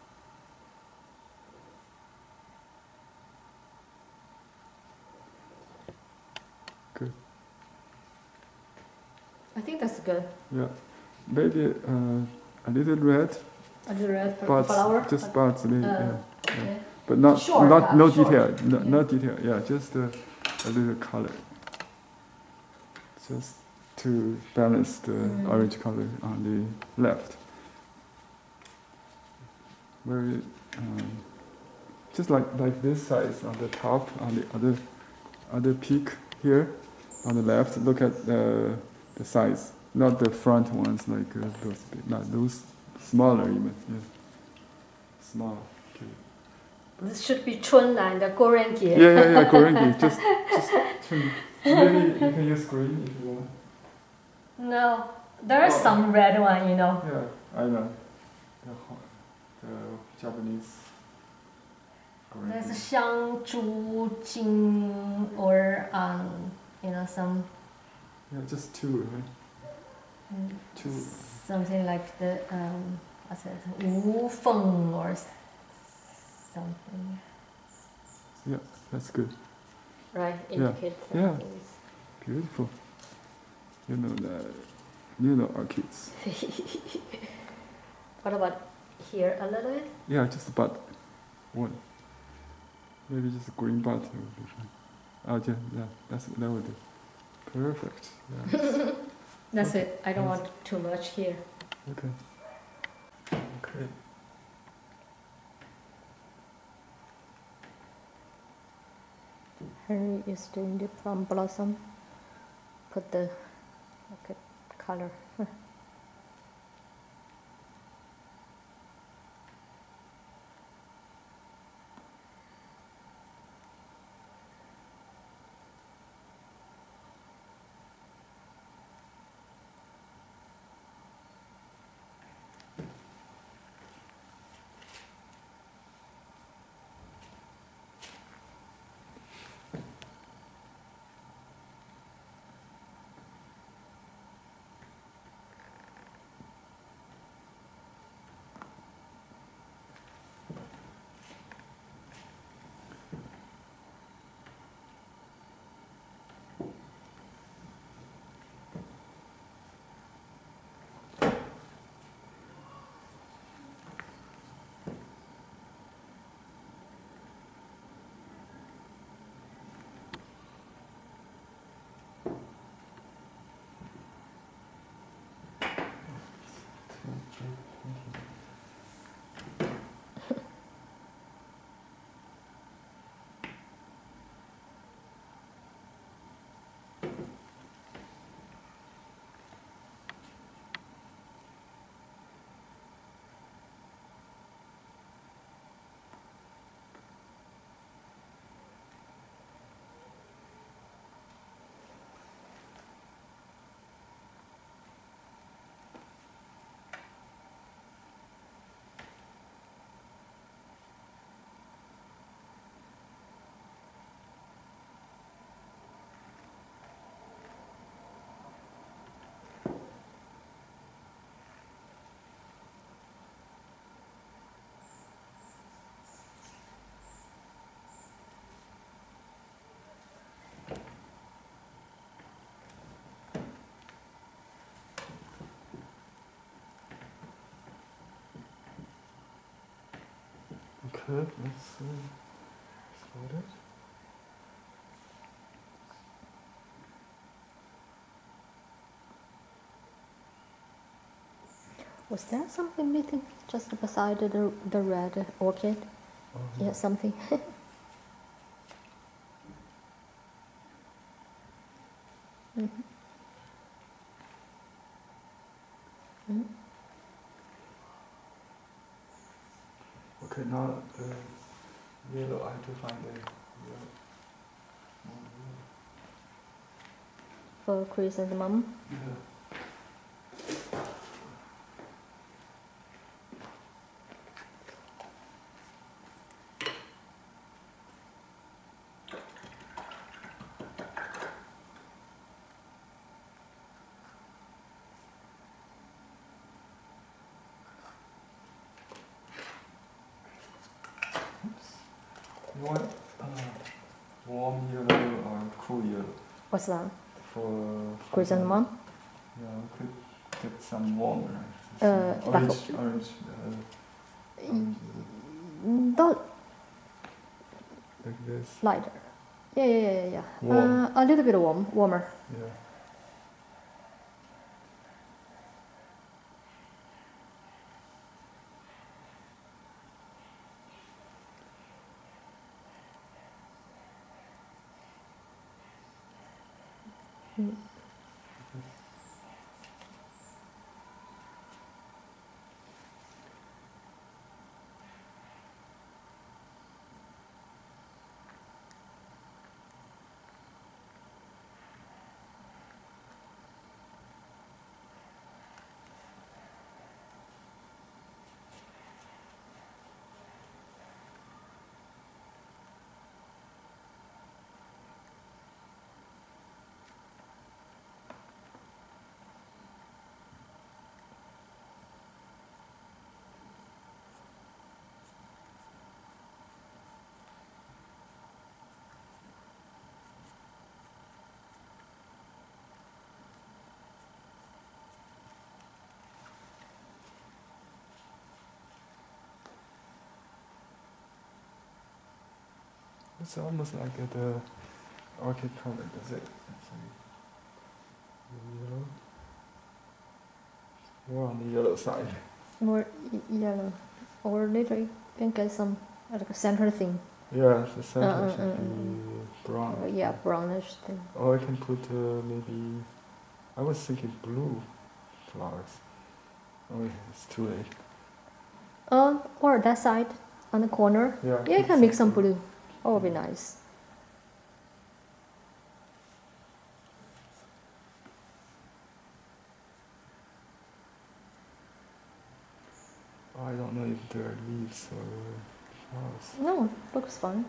Good. I think that's good. Yeah, maybe uh, a little red. A little red spots, flower. Just spots, maybe. Uh, yeah, okay. Yeah. But not short, not uh, no short. detail, no, Okay. no detail. Yeah, just uh, a little color. Just to balance the mm. orange color on the left. Very, um, just like like this size on the top, on the other other peak here. On the left, look at the, the size, not the front ones like uh, those, not those smaller even. Yeah. Small. Okay. This should be Chun and the Gorengi. Yeah, yeah, yeah, Gorengi. Just, just turn. Maybe you can use green if you want. No, there is oh. some red one, you know. Yeah, I know. The, the Japanese. There's Xiangzhu Jing or um, you know, some. Yeah, just two, right? Mm, two. Something like the um, what's it, Wu Feng or something. Yeah, that's good. right? Indicate yeah. some Yeah. things. Beautiful. You know the, you know orchids. What about here a little bit? Yeah, just a bud. One. Maybe just a green bud. Would be fine. Oh yeah, yeah. That's that would do. Perfect. Yeah. That's Okay. it. I don't Yes. want too much here. Okay. Okay. Henry is doing the plum blossom. Put the okay, color. Okay, let's uh, start it. Was there something meeting just beside the the red orchid? Oh, Yeah, something. Mhm. Mhm. Okay, now the yellow, I have to find the yellow. More yellow. For Chris and mom. Yeah. Oops. You want uh, warm yellow or cool yellow? What's that? For Chris and mom? Yeah, we could get some warmer. Uh, Some orange, orange, uh, orange yellow. Don't Like this. lighter. Yeah, yeah, yeah, yeah. yeah. Warm. Uh, a little bit warm, warmer. Yeah. Mm. It's almost like uh, the orchid color, does it? Actually, the yellow. More on the yellow side. More yellow, or later you can get some like a center thing. Yeah, the center uh, uh, should uh, be brown. Uh, yeah, brownish thing. Or I can put uh, maybe. I was thinking blue flowers. Oh, yeah, it's too late. Um, or that side on the corner. Yeah, Yeah, you can make some blue. That would be nice. I don't know if there are leaves or flowers. No, looks fun.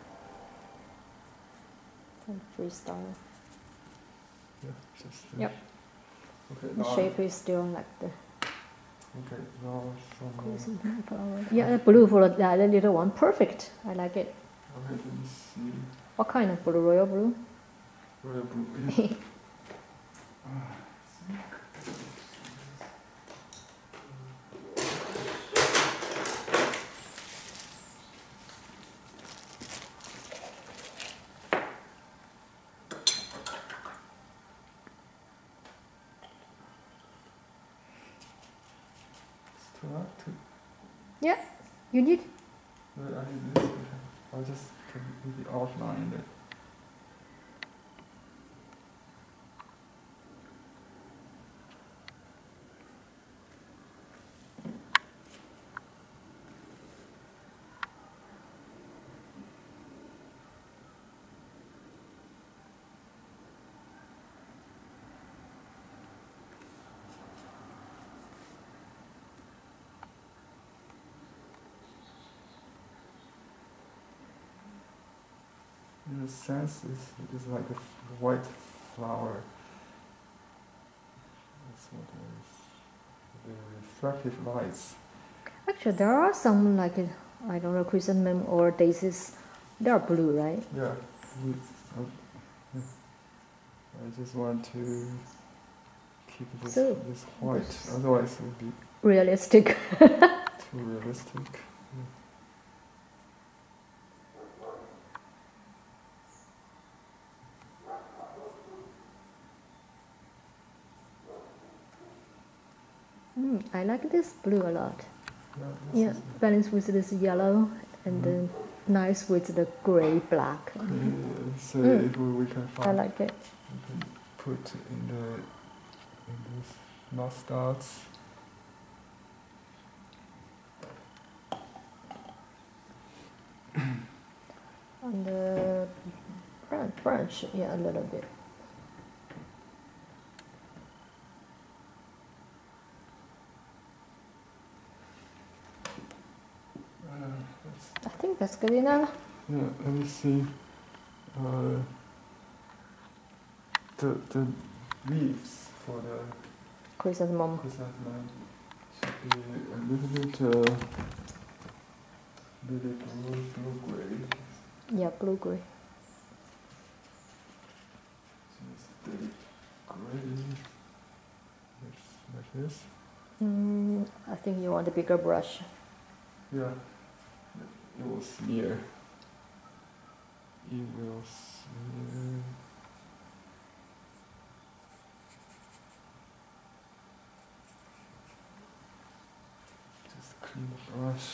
Some freestyle. Yeah, just. Uh, Yep. Okay. The now shape is still like the. Okay, now from. Uh, Yeah, the blue for the, the little one. Perfect. I like it. okay, let me see. What kind of blue? Royal blue? Royal blue. Ah, too hard to. Yeah, you need. Wait, I need this. I'll just put maybe outline it. In a sense, it's, it is like a f- white flower. That's what it is. The reflective lights. Actually, there are some like I don't know chrysanthemum or daisies. They are blue, right? Yeah. With, uh, yeah. I just want to keep this, So, this white, otherwise it would be Realistic. too realistic. Mm, I like this blue a lot. Yeah, this Yeah, is balanced with this yellow and Mhm. then nice with the gray black. uh, so Mm. if we, we can I find, like it. we can put in the in these mustards. On the branch, branch, yeah, a little bit. Uh, let's I think that's good enough. Yeah, let me see. Uh, the the leaves for the Chrysanthemum. chrysanthemum should be a little bit uh, maybe blue blue gray. Yeah, blue gray. Just the gray. Like, like this. Mm, I think you want a bigger brush. Yeah. It will smear. It will smear. Just clean the brush.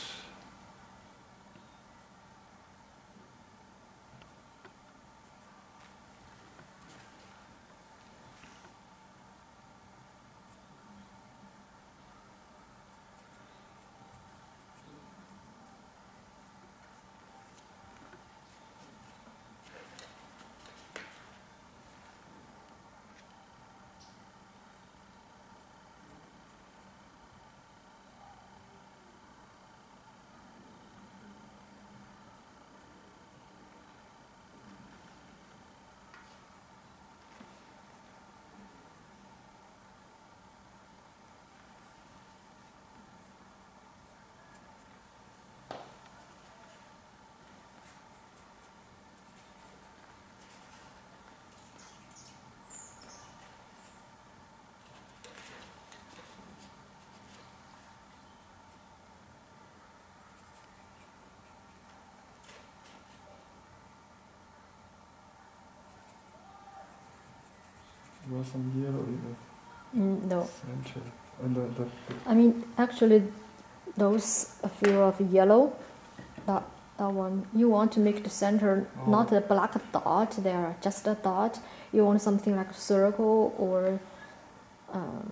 draw some yellow in the Mm, no. center. And the, the, the I mean, actually, those a few of yellow, that that one, you want to make the center Oh. not a black dot there, just a dot. You want something like a circle or, um,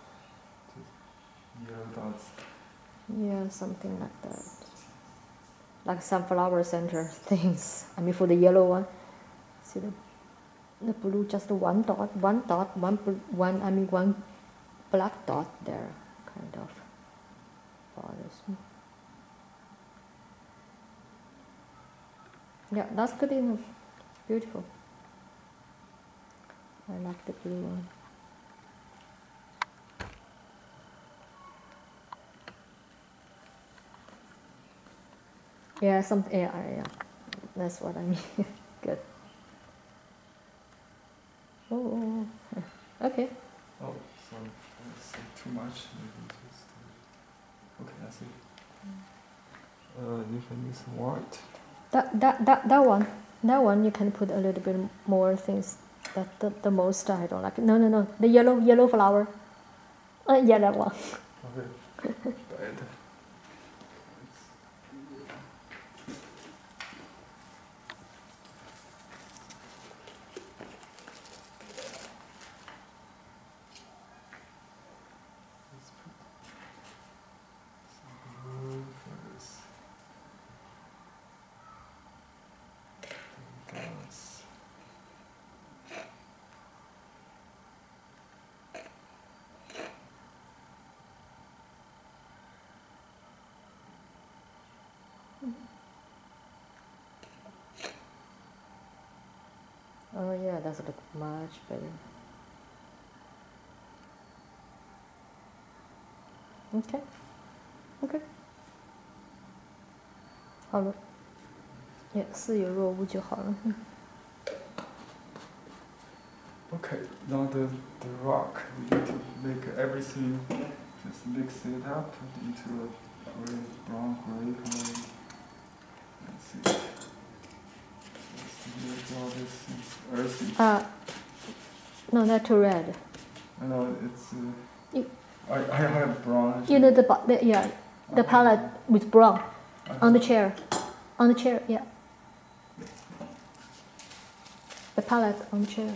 yellow dots. yeah, something like that. Like sunflower center things. I mean, for the yellow one, see the the blue, just one dot, one dot, one bl- one. I mean, one black dot there, kind of bothers me. Yeah, that's good enough. Beautiful. I like the blue one. Yeah, some, yeah, yeah, that's what I mean. Good. Oh, oh, oh. Okay. Oh, sorry. That's too much. Maybe just, uh, okay, I see. Uh, you can use white. That, that, that, that one, that one you can put a little bit more things. That the, the most I don't like. No, no, no. The yellow, yellow flower. Uh, yeah, that one. Okay. Bad. Oh yeah, that's look much better. Okay. Okay. 好了。也似有若无就好了。 Okay, now the, the rock, we need to make everything, just mix it up into a gray, brown, gray color. Let's see. Let's see, all this is earthy. Uh, no, not too red. I know it's, uh, You- I, I have brown. You know the, bo- the yeah, the palette with brown on the chair, on the chair, yeah. The palette on the chair.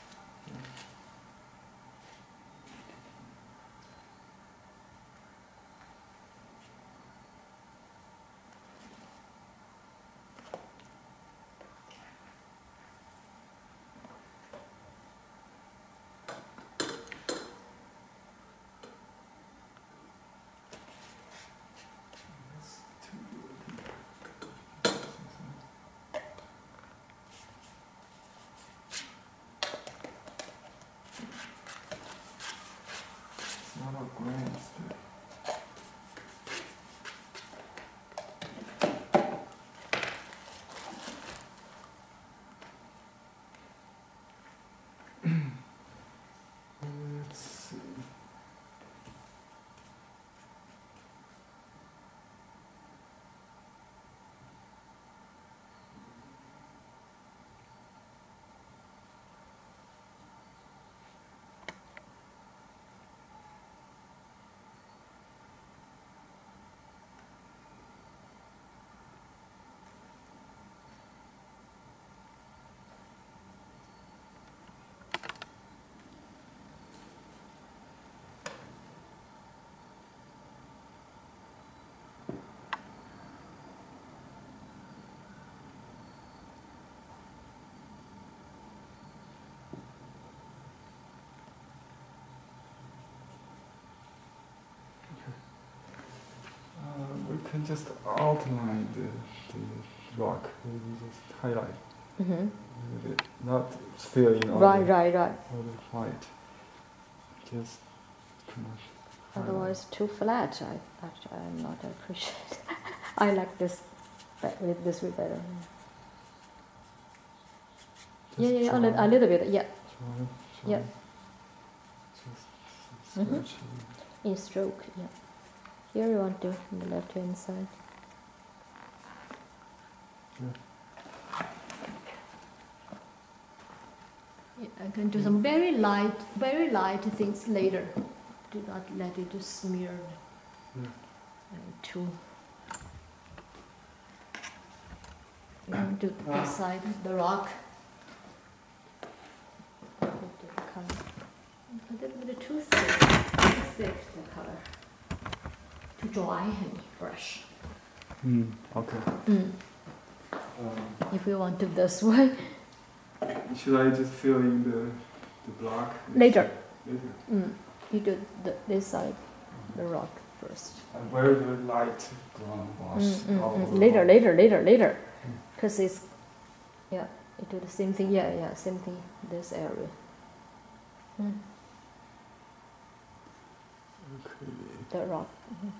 Not a gray instead. Let's see. Uh, we can just outline the, the rock, maybe just highlight Mm-hmm. a little bit, not fill in all, Right, the, right, right. all the white. Just kind of highlight. Otherwise, too flat. I actually I'm not appreciate. I like this, but with this way better. Yeah, Just yeah, yeah, a, try, li- a little bit. Yeah, try, try. Yeah. Just Mhm. scratch. in stroke. Yeah. Here you want to do on the left hand side. Yeah. I can do some very light, very light things later. Do not let it smear Yeah. uh, too. You can do this side, the rock. A little bit too thick, too thick the color. Too dry and brush. Mm, okay. Mm. Um, If you want to this way. should I just fill in the the block? Later. Later. Mm. You do the, this side, the rock first. And where the light brown wash Mm, mm, all mm. over Later, all- later, later, later. Mm. Because it's, yeah, you do the same thing. Yeah, yeah, same thing. This area. Mm. Okay. The rock. Mm-hmm.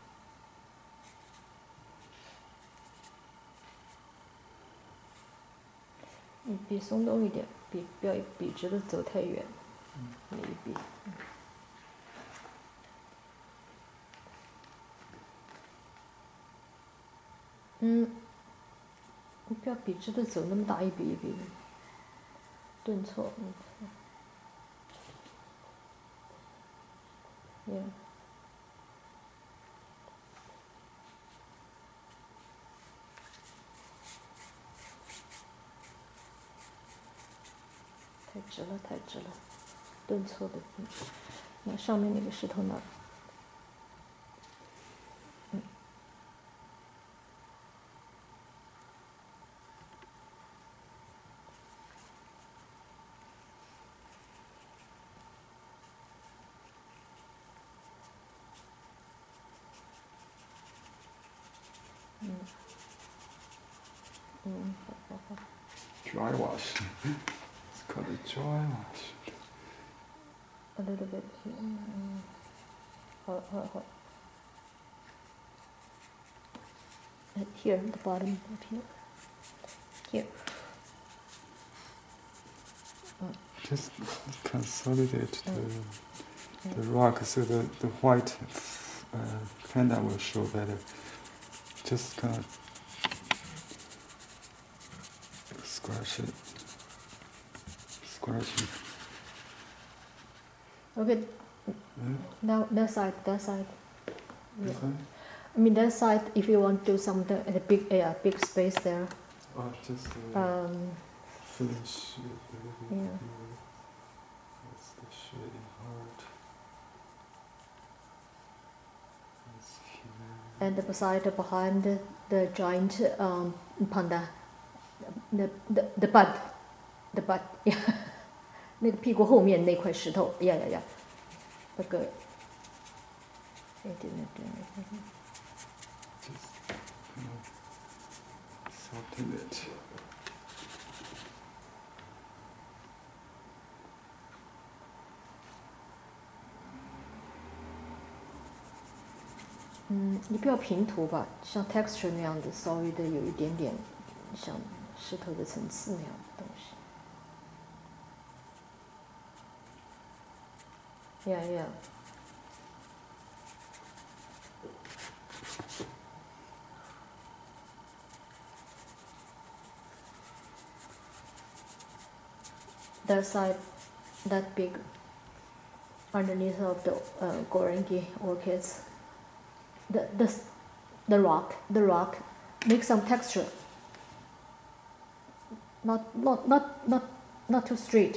你笔松动一点，笔不要笔直的走太远，那一笔。嗯，你不要笔直的走那么大一笔一笔的，顿挫。嗯。Yeah. 太直了，太直了，顿挫的。嗯，那上面那个石头那儿。嗯。嗯。嗯，好好好。 Dry wash. It's called a dry wash. A little bit here. Mm. 好好好。Uh, here, the bottom up here. Here. Mm. Just consolidate the, Mm. the rock so the, the white uh, panda will show better. Just kind of scratch it. Scratch it. Okay. Yeah. Now that side, that side. This Yeah. side? I mean that side. If you want to do something in a big, yeah, big space there. Oh, just uh, Um. finish it a little bit. Yeah. Here. That's the shading heart. That's here. And beside, behind the, the giant um, panda, the, the the butt, the butt, yeah. 那个屁股后面那块石头，呀呀呀，那个，哎对对对对。 Just kind of soften it. Mm, 嗯，你不要平涂吧，像 texture 那样子，稍微的有一点点像石头的层次那样的东西。Yeah, yeah. That side, that big, underneath of the uh, Gorangi orchids, the, the, the rock, the rock, make some texture. Not, not, not, not, not too straight.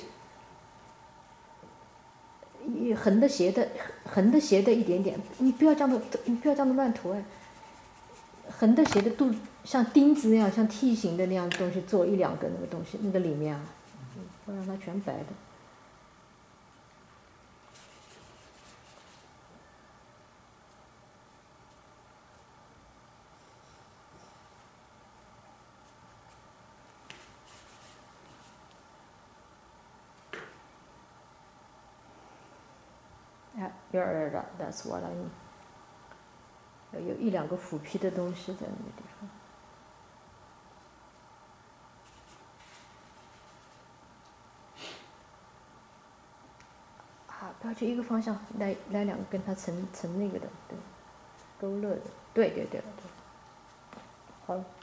横的斜的，横的斜的一点点，你不要这样的，你不要这样的乱涂哎。横的斜的度像钉子那样，像梯形的那样的东西，做一两个那个东西，那个里面啊，不然它全白的。Yeah, yeah, yeah, that's what I mean. 有一两个腐皮的东西在那个地方。啊，不要去一个方向，来来两个跟它成成那个的，对，勾勒的，对对对对，好了。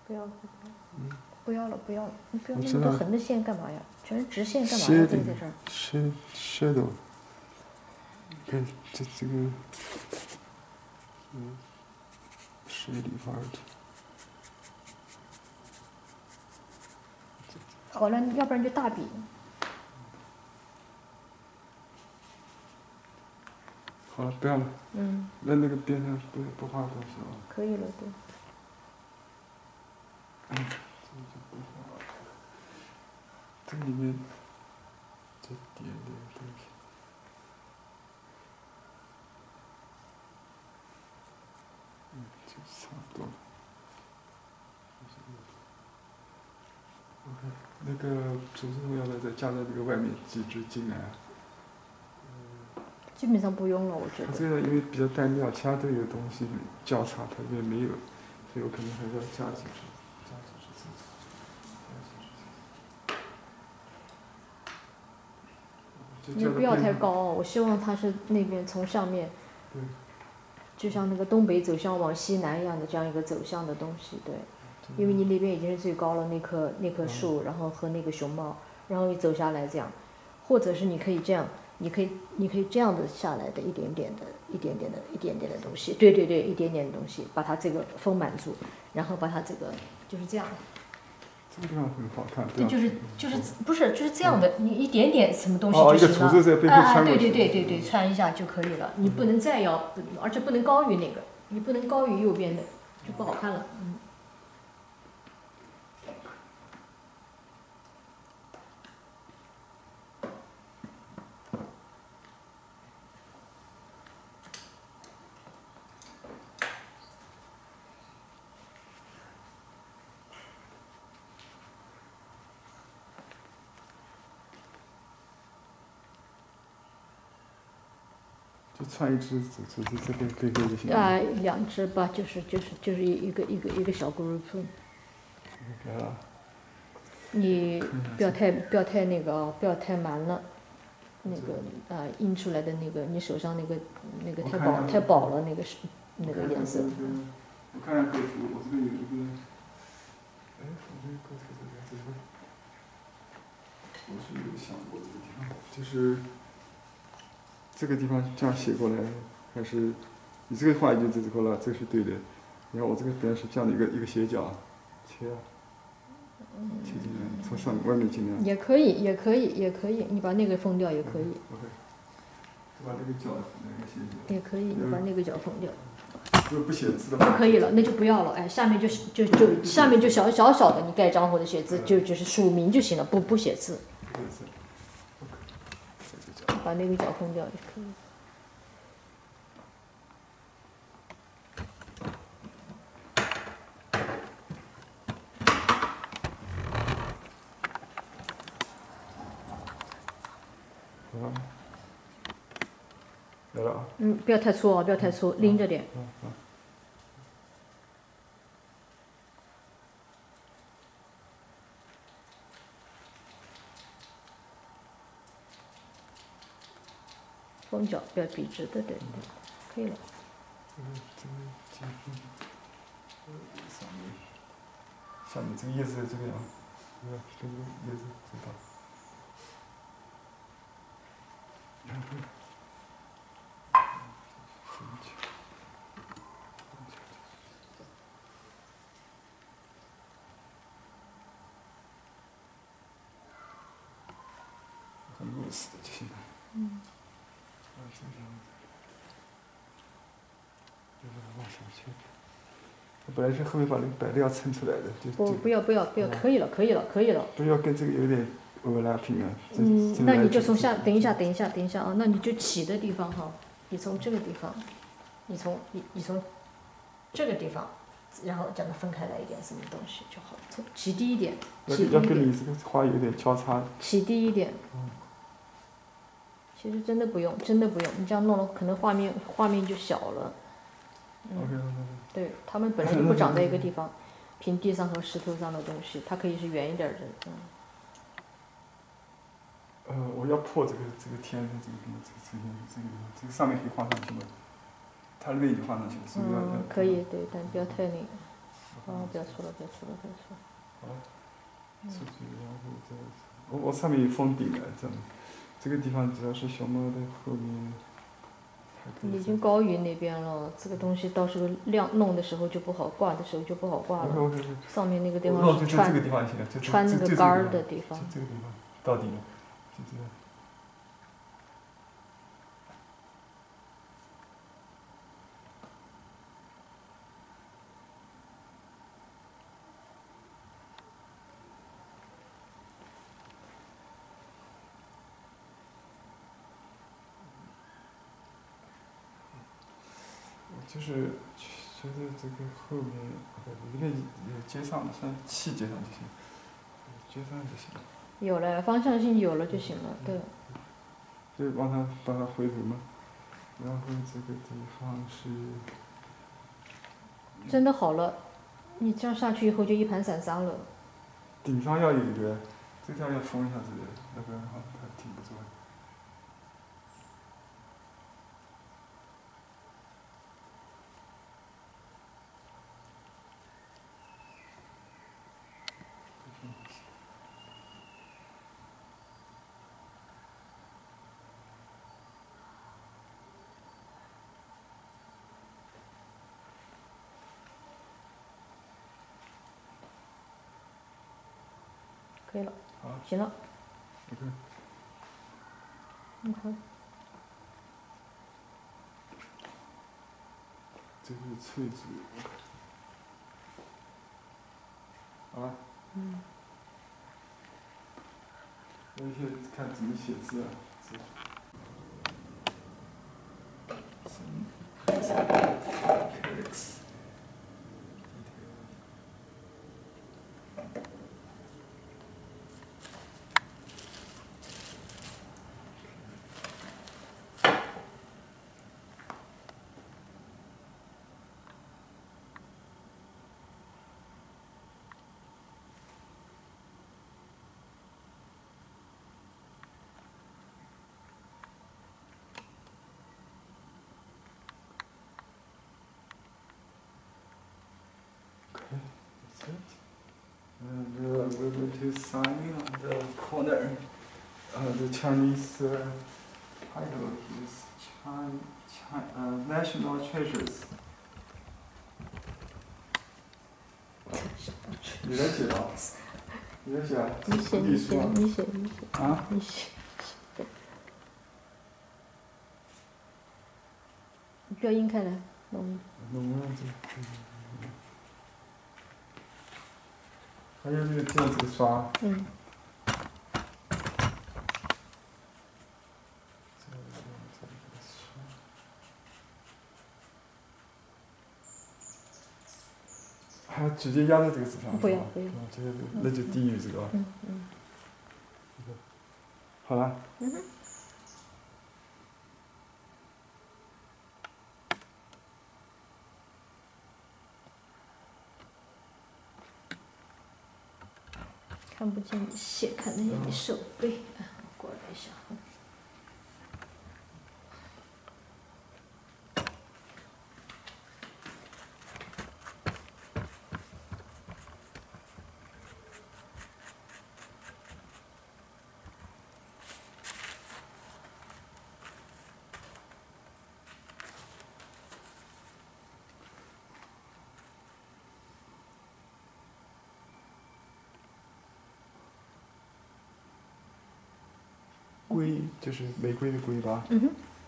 不要了， 嗯， 不要了，不要了，你不要我知道那么多横的线干嘛呀？全是直线干嘛呀？ Shading 这个在这儿。 Shad- shadow， 看这这个，嗯，shading part。 好了，要不然就大笔。 好了，不要了。 嗯。 那那个边上不不画东西了。 可以了，对。 嗯，这就不画了。这里面这点点东西。嗯，就差不多了。OK， 那个主要要不要再加在这个外面几支进来啊？ 基本上不用了，我觉得。 它这个因为比较单调，其他都有东西交叉，它这边没有，所以我可能还是要加几支，加几支进去。 你不要太高，我希望它是那边从上面， 对， 就像那个东北走向往西南一样的这样一个走向的东西，对。因为你那边已经是最高了，那棵那棵树，然后和那个熊猫，然后你走下来这样，或者是你可以这样，你可以你可以这样的下来的一点点的、一点点的、一点点的东西，对对对，一点点的东西，把它这个丰满住，然后把它这个就是这样。 这个地方很好看。 对，就是就是不是就是这样的，你一点点什么东西就行了。 哦，一个图在背后穿过去。 对对对对对，穿一下就可以了。你不能再要，而且不能高于那个，你不能高于右边的，就不好看了。嗯。 就穿一只走出去这边背后就行了。 啊，两只吧，就是就是就是一个一个一个小 group。 来了。 你不要太不要太那个啊，不要太满了，那个啊印出来的那个你手上那个那个太饱太饱了那个是那个颜色。 我看看构图，我这边有一个，哎，我这个构图这边这边，我是有想过这个地方，就是这个地方这样写过来，还是你这个画已经这个了，这个是对的，然后我这个边是这样的一个一个斜角，切啊。切进来，从上外面进来。 也可以，也可以，也可以，你把那个封掉也可以。 OK。把这个角那个斜角。 也可以，你把那个角封掉。 如果不写字的话。 就可以了，那就不要了。哎，下面就就就下面就小小小的，你盖章或者写字，就就是署名就行了，不不写字。 不写字。 把那个角封掉就可以。 来了啊！ 嗯，不要太粗啊，不要太粗，拎着点。 嗯嗯。 封角不要笔直的，对对，可以了。 嗯，这个这个，上面，下面这个叶子这个样，这个这个叶子知道。然后。很露丝的就行了。 嗯。 啊，这样。就是往上去。本来是后面把那个白料撑出来的，就。 不，不要不要不要，可以了可以了可以了。 不要跟这个有点 overlapping 啊。 嗯，那你就从下，等一下等一下等一下啊，那你就起的地方哈，你从这个地方，你从你你从这个地方。然后将它分开来一点，什么东西就好，从起低一点，起低一点。 要跟你这个花有点交叉。 起低一点。 嗯。 其实真的不用，真的不用，你这样弄了，可能画面画面就小了。 嗯。OK OK。 对，它们本来就不长在一个地方，平地上和石头上的东西，它可以是圆一点的，嗯。 呃，我要破这个这个天的这个地方，这个这个这个这个上面可以画上去吗？它那边已经画上去了，是不是要？ 嗯，可以，对，但不要太那个。 哦，不要错了，不要错了，不要错了。 好，出去然后再，我我上面有封顶了，这样，这个地方只要是熊猫的后面。 已经高于那边了，这个东西到时候晾弄的时候就不好，挂的时候就不好挂了。上面那个地方是穿穿那个杆儿的地方。 这个地方到底了，就这个。就是觉得这个后面，一个有接上，像气接上就行，接上就行。 有了，方向性有了就行了，对。 就往它把它回头嘛，然后这个地方是。 真的好了，你这样下去以后就一盘散沙了。 顶上要有一个，这条要封一下这个，要不然的话它挺不住。 可以了， 好， 行了。 OK。 嗯，好。 这个翠竹。好了。 嗯。 我先看怎么写字啊，字。X。That's it. And uh, we're going to sign on the corner. Uh, the Chinese uh, title is China, China, uh, National Treasures. 你来写啊？你来写啊？ 你写，你写，你写，你写。 啊？ 你写。你不要印开来，弄。 弄啊，这。还有这个这样子的刷。 嗯。还直接压在这个纸上。 不要不要。 这个那就低于这个。 嗯嗯。 好了。 嗯哼。看不见你写，看得见你手背。哎，过来一下。 龟就是玫瑰的瑰吧？ 嗯哼。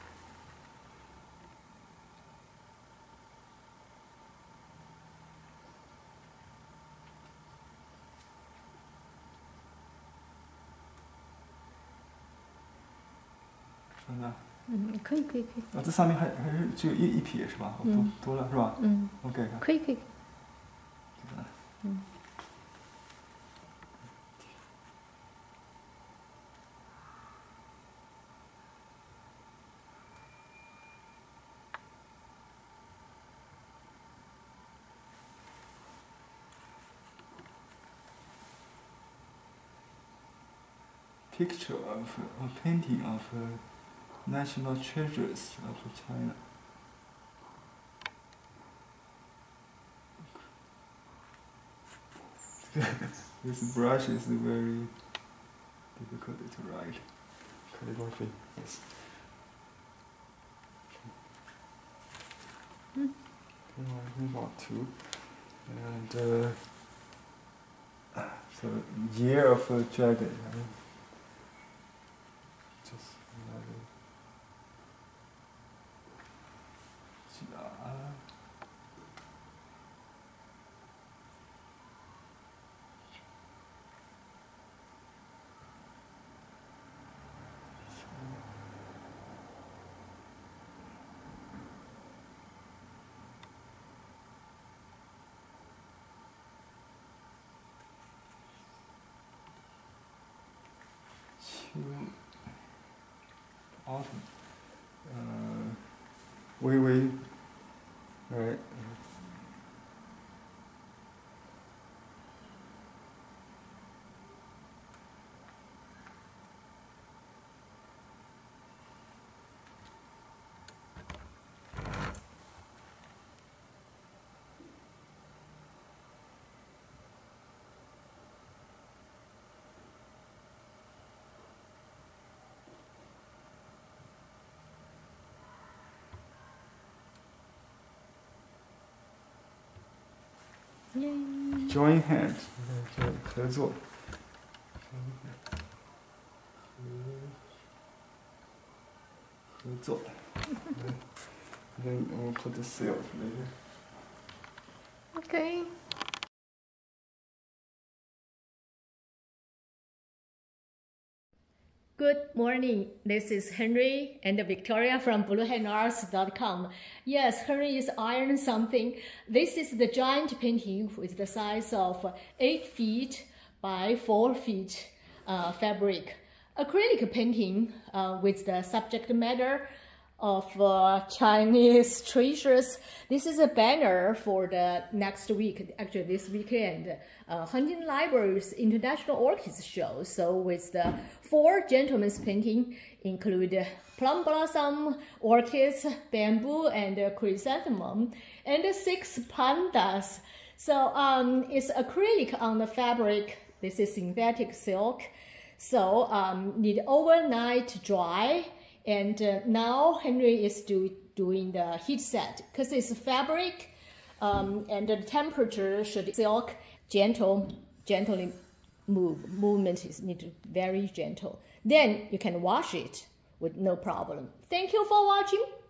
真的。 嗯，可以可以可以。 啊，这上面还还是只有一一撇是吧？ 嗯。 多多了是吧？ 嗯。 我改改。 可以可以。 这个。 嗯。 Picture of a painting of uh, national treasures of China. this brush is very difficult to write. Calligraphy. Yes. Hmm. Okay, I'll move on to and uh, so year of a dragon. I mean, just another. Uh, autumn. Uh, wait, wait. All right. Yay. Join hands. 合作。合作。Then we'll put the seals later. Okay. Good morning. This is Henry and Victoria from blue hen arts dot com. Yes, Henry is ironing something. This is the giant painting with the size of eight feet by four feet uh, fabric. Acrylic painting uh, with the subject matter of uh, Chinese treasures. This is a banner for the next week, actually this weekend, uh, Huntington Library's International Orchids Show. So with the four gentlemen's painting include plum blossom, orchids, bamboo, and uh, chrysanthemum, and six pandas. So um, it's acrylic on the fabric. This is synthetic silk. So um, need overnight dry. And uh, now Henry is do, doing the heat set because it's fabric um, and the temperature should silk gentle, gently move. Movement is need to very gentle. Then you can wash it with no problem. Thank you for watching.